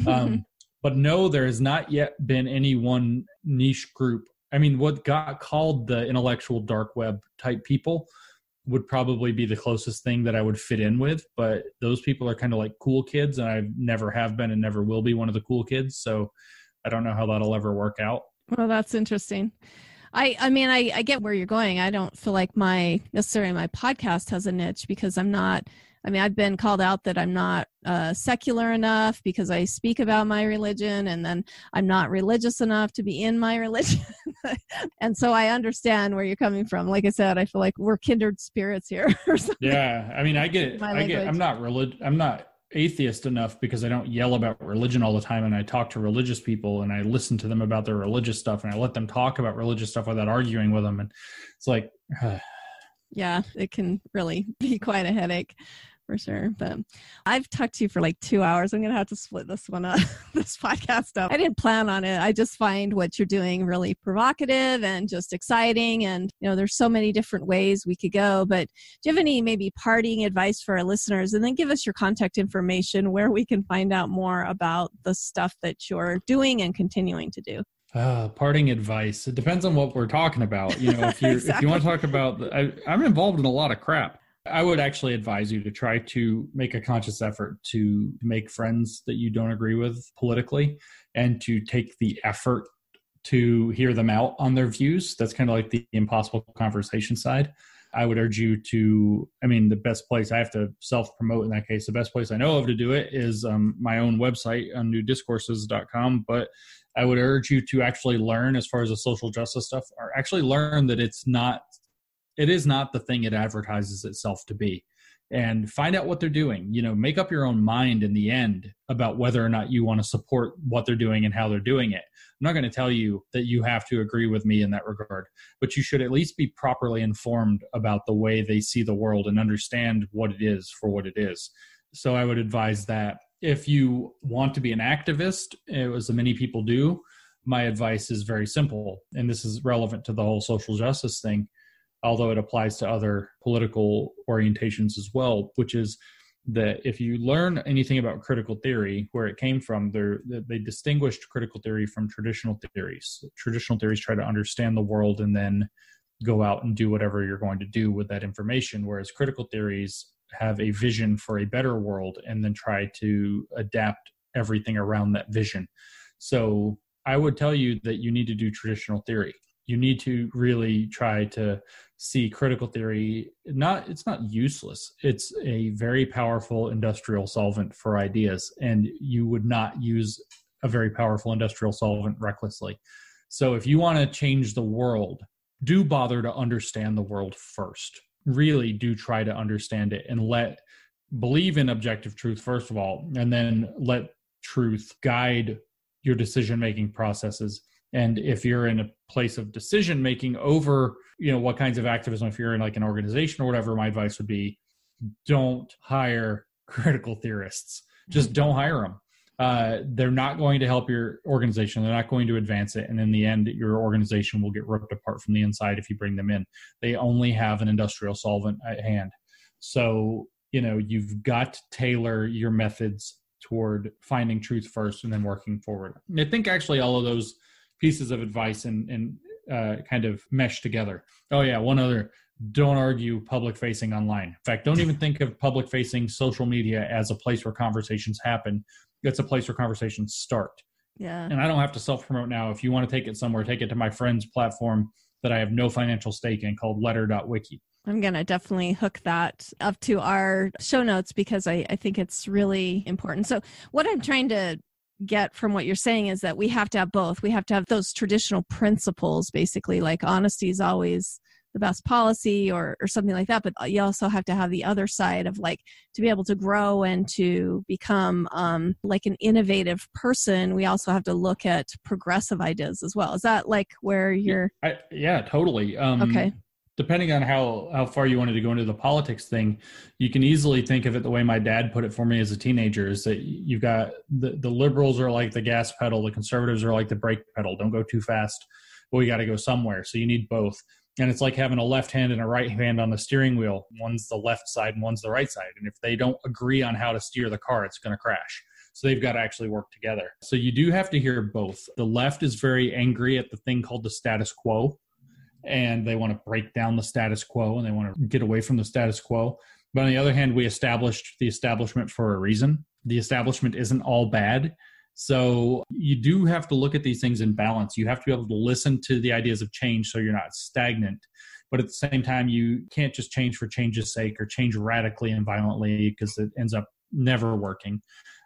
[SPEAKER 1] But no, there has not yet been any one niche group. I mean, what got called the intellectual dark web type people would probably be the closest thing that I would fit in with. But those people are kind of like cool kids, and I never have been and never will be one of the cool kids. So I don't know how that'll ever work out.
[SPEAKER 2] Well, that's interesting. I mean, I get where you're going. I don't feel like necessarily my podcast has a niche, because I've been called out that I'm not secular enough because I speak about my religion, and then I'm not religious enough to be in my religion. And so I understand where you're coming from. Like I said, I feel like we're kindred spirits here or something.
[SPEAKER 1] Yeah. I mean, I get it. I'm not atheist enough because I don't yell about religion all the time, and I talk to religious people and I listen to them about their religious stuff, and I let them talk about religious stuff without arguing with them. And it's like,
[SPEAKER 2] yeah, it can really be quite a headache for sure. But I've talked to you for like 2 hours. I'm going to have to split this one up, this podcast up. I didn't plan on it. I just find what you're doing really provocative and just exciting. And, there's so many different ways we could go. But do you have any maybe parting advice for our listeners? And then give us your contact information where we can find out more about the stuff that you're doing and continuing to do.
[SPEAKER 1] Parting advice. It depends on what we're talking about. If you want to talk about, I'm involved in a lot of crap. I would actually advise you to try to make a conscious effort to make friends that you don't agree with politically, and to take the effort to hear them out on their views. That's kind of like the impossible conversation side. I would urge you to, the best place, I have to self-promote in that case, the best place I know of to do it is my own website on newdiscourses.com. But I would urge you to actually learn, as far as the social justice stuff, or actually learn that it is not the thing it advertises itself to be, and find out what they're doing. Make up your own mind in the end about whether or not you want to support what they're doing and how they're doing it. I'm not going to tell you that you have to agree with me in that regard, but you should at least be properly informed about the way they see the world and understand what it is for what it is. So I would advise that. If you want to be an activist, as many people do, my advice is very simple, and this is relevant to the whole social justice thing, although it applies to other political orientations as well, which is that if you learn anything about critical theory, where it came from, they distinguished critical theory from traditional theories. Traditional theories try to understand the world and then go out and do whatever you're going to do with that information, whereas critical theories have a vision for a better world and then try to adapt everything around that vision. So I would tell you that you need to do traditional theory. You need to really try to see critical theory. It's not useless. It's a very powerful industrial solvent for ideas, and you would not use a very powerful industrial solvent recklessly. So if you want to change the world, do bother to understand the world first. Really do try to understand it and believe in objective truth, first of all, and then let truth guide your decision-making processes. And if you're in a place of decision-making over, what kinds of activism, if you're in like an organization or whatever, my advice would be don't hire critical theorists. Just don't hire them. They're not going to help your organization. They're not going to advance it. And in the end, your organization will get ripped apart from the inside if you bring them in. They only have an industrial solvent at hand. So, you've got to tailor your methods toward finding truth first and then working forward. And I think actually all of those pieces of advice and kind of mesh together. Oh yeah, one other, don't argue public facing online. In fact, don't even think of public facing social media as a place where conversations happen. It's a place where conversations start.
[SPEAKER 2] Yeah.
[SPEAKER 1] And I don't have to self-promote now. If you want to take it somewhere, take it to my friend's platform that I have no financial stake in called letter.wiki.
[SPEAKER 2] I'm going to definitely hook that up to our show notes because I think it's really important. So what I'm trying to get from what you're saying is that we have to have both. We have to have those traditional principles, basically, like honesty is always the best policy or something like that. But you also have to have the other side of like to be able to grow and to become like an innovative person. We also have to look at progressive ideas as well. Is that like where you're?
[SPEAKER 1] Yeah, totally.
[SPEAKER 2] Okay.
[SPEAKER 1] Depending on how far you wanted to go into the politics thing, you can easily think of it the way my dad put it for me as a teenager, is that you've got the liberals are like the gas pedal, the conservatives are like the brake pedal. Don't go too fast. But we got to go somewhere. So you need both. And it's like having a left hand and a right hand on the steering wheel. One's the left side and one's the right side. And if they don't agree on how to steer the car, it's going to crash. So they've got to actually work together. So you do have to hear both. The left is very angry at the thing called the status quo. And they want to break down the status quo and they want to get away from the status quo. But on the other hand, we established the establishment for a reason. The establishment isn't all bad. So you do have to look at these things in balance. You have to be able to listen to the ideas of change so you're not stagnant. But at the same time, you can't just change for change's sake or change radically and violently because it ends up never working.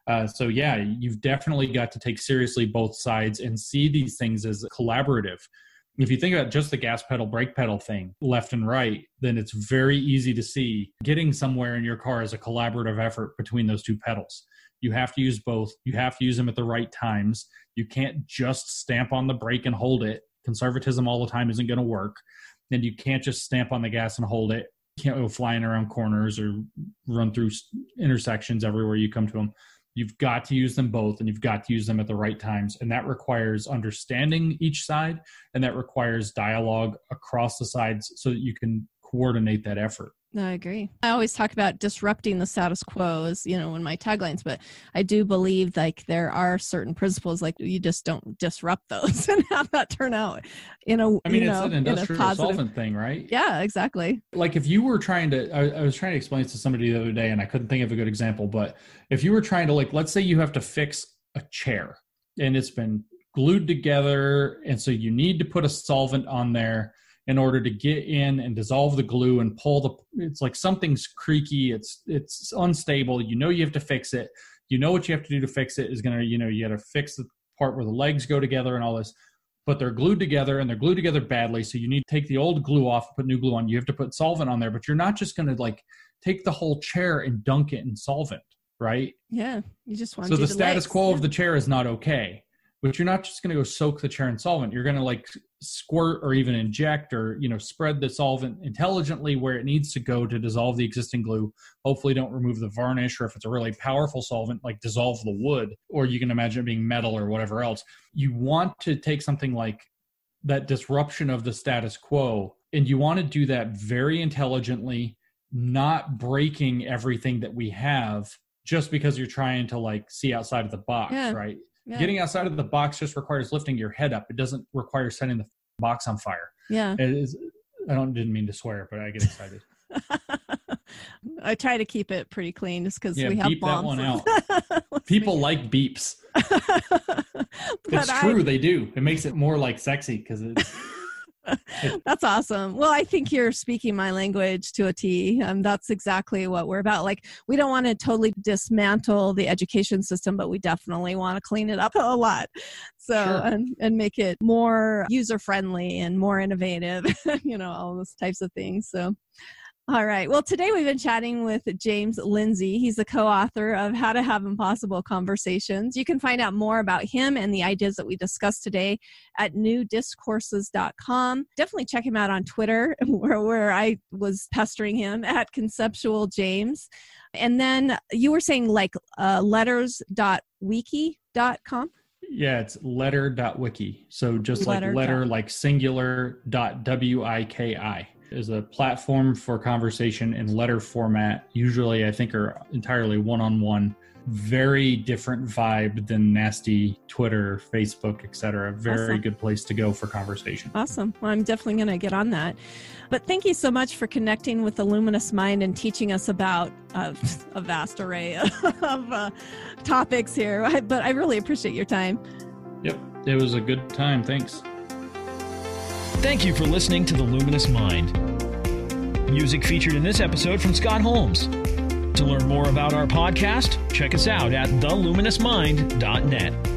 [SPEAKER 1] So yeah, you've definitely got to take seriously both sides and see these things as collaborative. If you think about just the gas pedal, brake pedal thing, left and right, then it's very easy to see getting somewhere in your car as a collaborative effort between those two pedals. You have to use both. You have to use them at the right times. You can't just stamp on the brake and hold it. Conservatism all the time isn't going to work. And you can't just stamp on the gas and hold it. You can't go flying around corners or run through intersections everywhere you come to them. You've got to use them both, and you've got to use them at the right times. And that requires understanding each side, and that requires dialogue across the sides so that you can coordinate that effort.
[SPEAKER 2] I agree. I always talk about disrupting the status quo as, in my taglines, but I do believe like there are certain principles, like you just don't disrupt those and have that turn out it's
[SPEAKER 1] an industrial solvent thing, right?
[SPEAKER 2] Yeah, exactly.
[SPEAKER 1] Like if you were trying to, I was trying to explain this to somebody the other day and I couldn't think of a good example, but if you were trying to let's say you have to fix a chair and it's been glued together. And so you need to put a solvent on there in order to get in and dissolve the glue and it's like something's creaky, it's unstable, you have to fix it. What you have to do to fix it is you got to fix the part where the legs go together and all this, but they're glued together and they're glued together badly. So you need to take the old glue off, put new glue on. You have to put solvent on there, but you're not just going to take the whole chair and dunk it in solvent, right?
[SPEAKER 2] Yeah. You just want
[SPEAKER 1] to. So the status quo of the chair is not okay. But you're not just going to go soak the chair in solvent. You're going to squirt or even inject or, spread the solvent intelligently where it needs to go to dissolve the existing glue. Hopefully don't remove the varnish, or if it's a really powerful solvent, dissolve the wood, or you can imagine it being metal or whatever else. You want to take something like that disruption of the status quo, and you want to do that very intelligently not breaking everything that we have just because you're trying to like see outside of the box, right? Yeah. Getting outside of the box just requires lifting your head up. It doesn't require setting the box on fire.
[SPEAKER 2] Yeah.
[SPEAKER 1] Didn't mean to swear, but I get excited.
[SPEAKER 2] I try to keep it pretty clean just because we have
[SPEAKER 1] beep
[SPEAKER 2] bombs.
[SPEAKER 1] That one out. People like beeps. It's true, they do. It makes it more like sexy because it's...
[SPEAKER 2] That's awesome. Well, I think you're speaking my language to a T. That's exactly what we're about. Like, we don't want to totally dismantle the education system, but we definitely want to clean it up a lot. So, sure. and make it more user-friendly and more innovative, all those types of things. So, all right. Well, today we've been chatting with James Lindsay. He's the co-author of How to Have Impossible Conversations. You can find out more about him and the ideas that we discussed today at newdiscourses.com. Definitely check him out on Twitter, where I was pestering him at Conceptual James. And then you were saying like letters.wiki.com?
[SPEAKER 1] Yeah, it's letter.wiki. So just like letter, like singular.wiki. Is a platform for conversation in letter format. Usually, I think, are entirely one-on-one. Very different vibe than nasty Twitter, Facebook, etc. Very awesome. Good place to go for conversation.
[SPEAKER 2] Awesome. Well, I'm definitely going to get on that. But thank you so much for connecting with the Luminous Mind and teaching us about a vast array of topics here. But I really appreciate your time.
[SPEAKER 1] Yep. It was a good time. Thanks.
[SPEAKER 3] Thank you for listening to The Luminous Mind. Music featured in this episode from Scott Holmes. To learn more about our podcast, check us out at theluminousmind.net.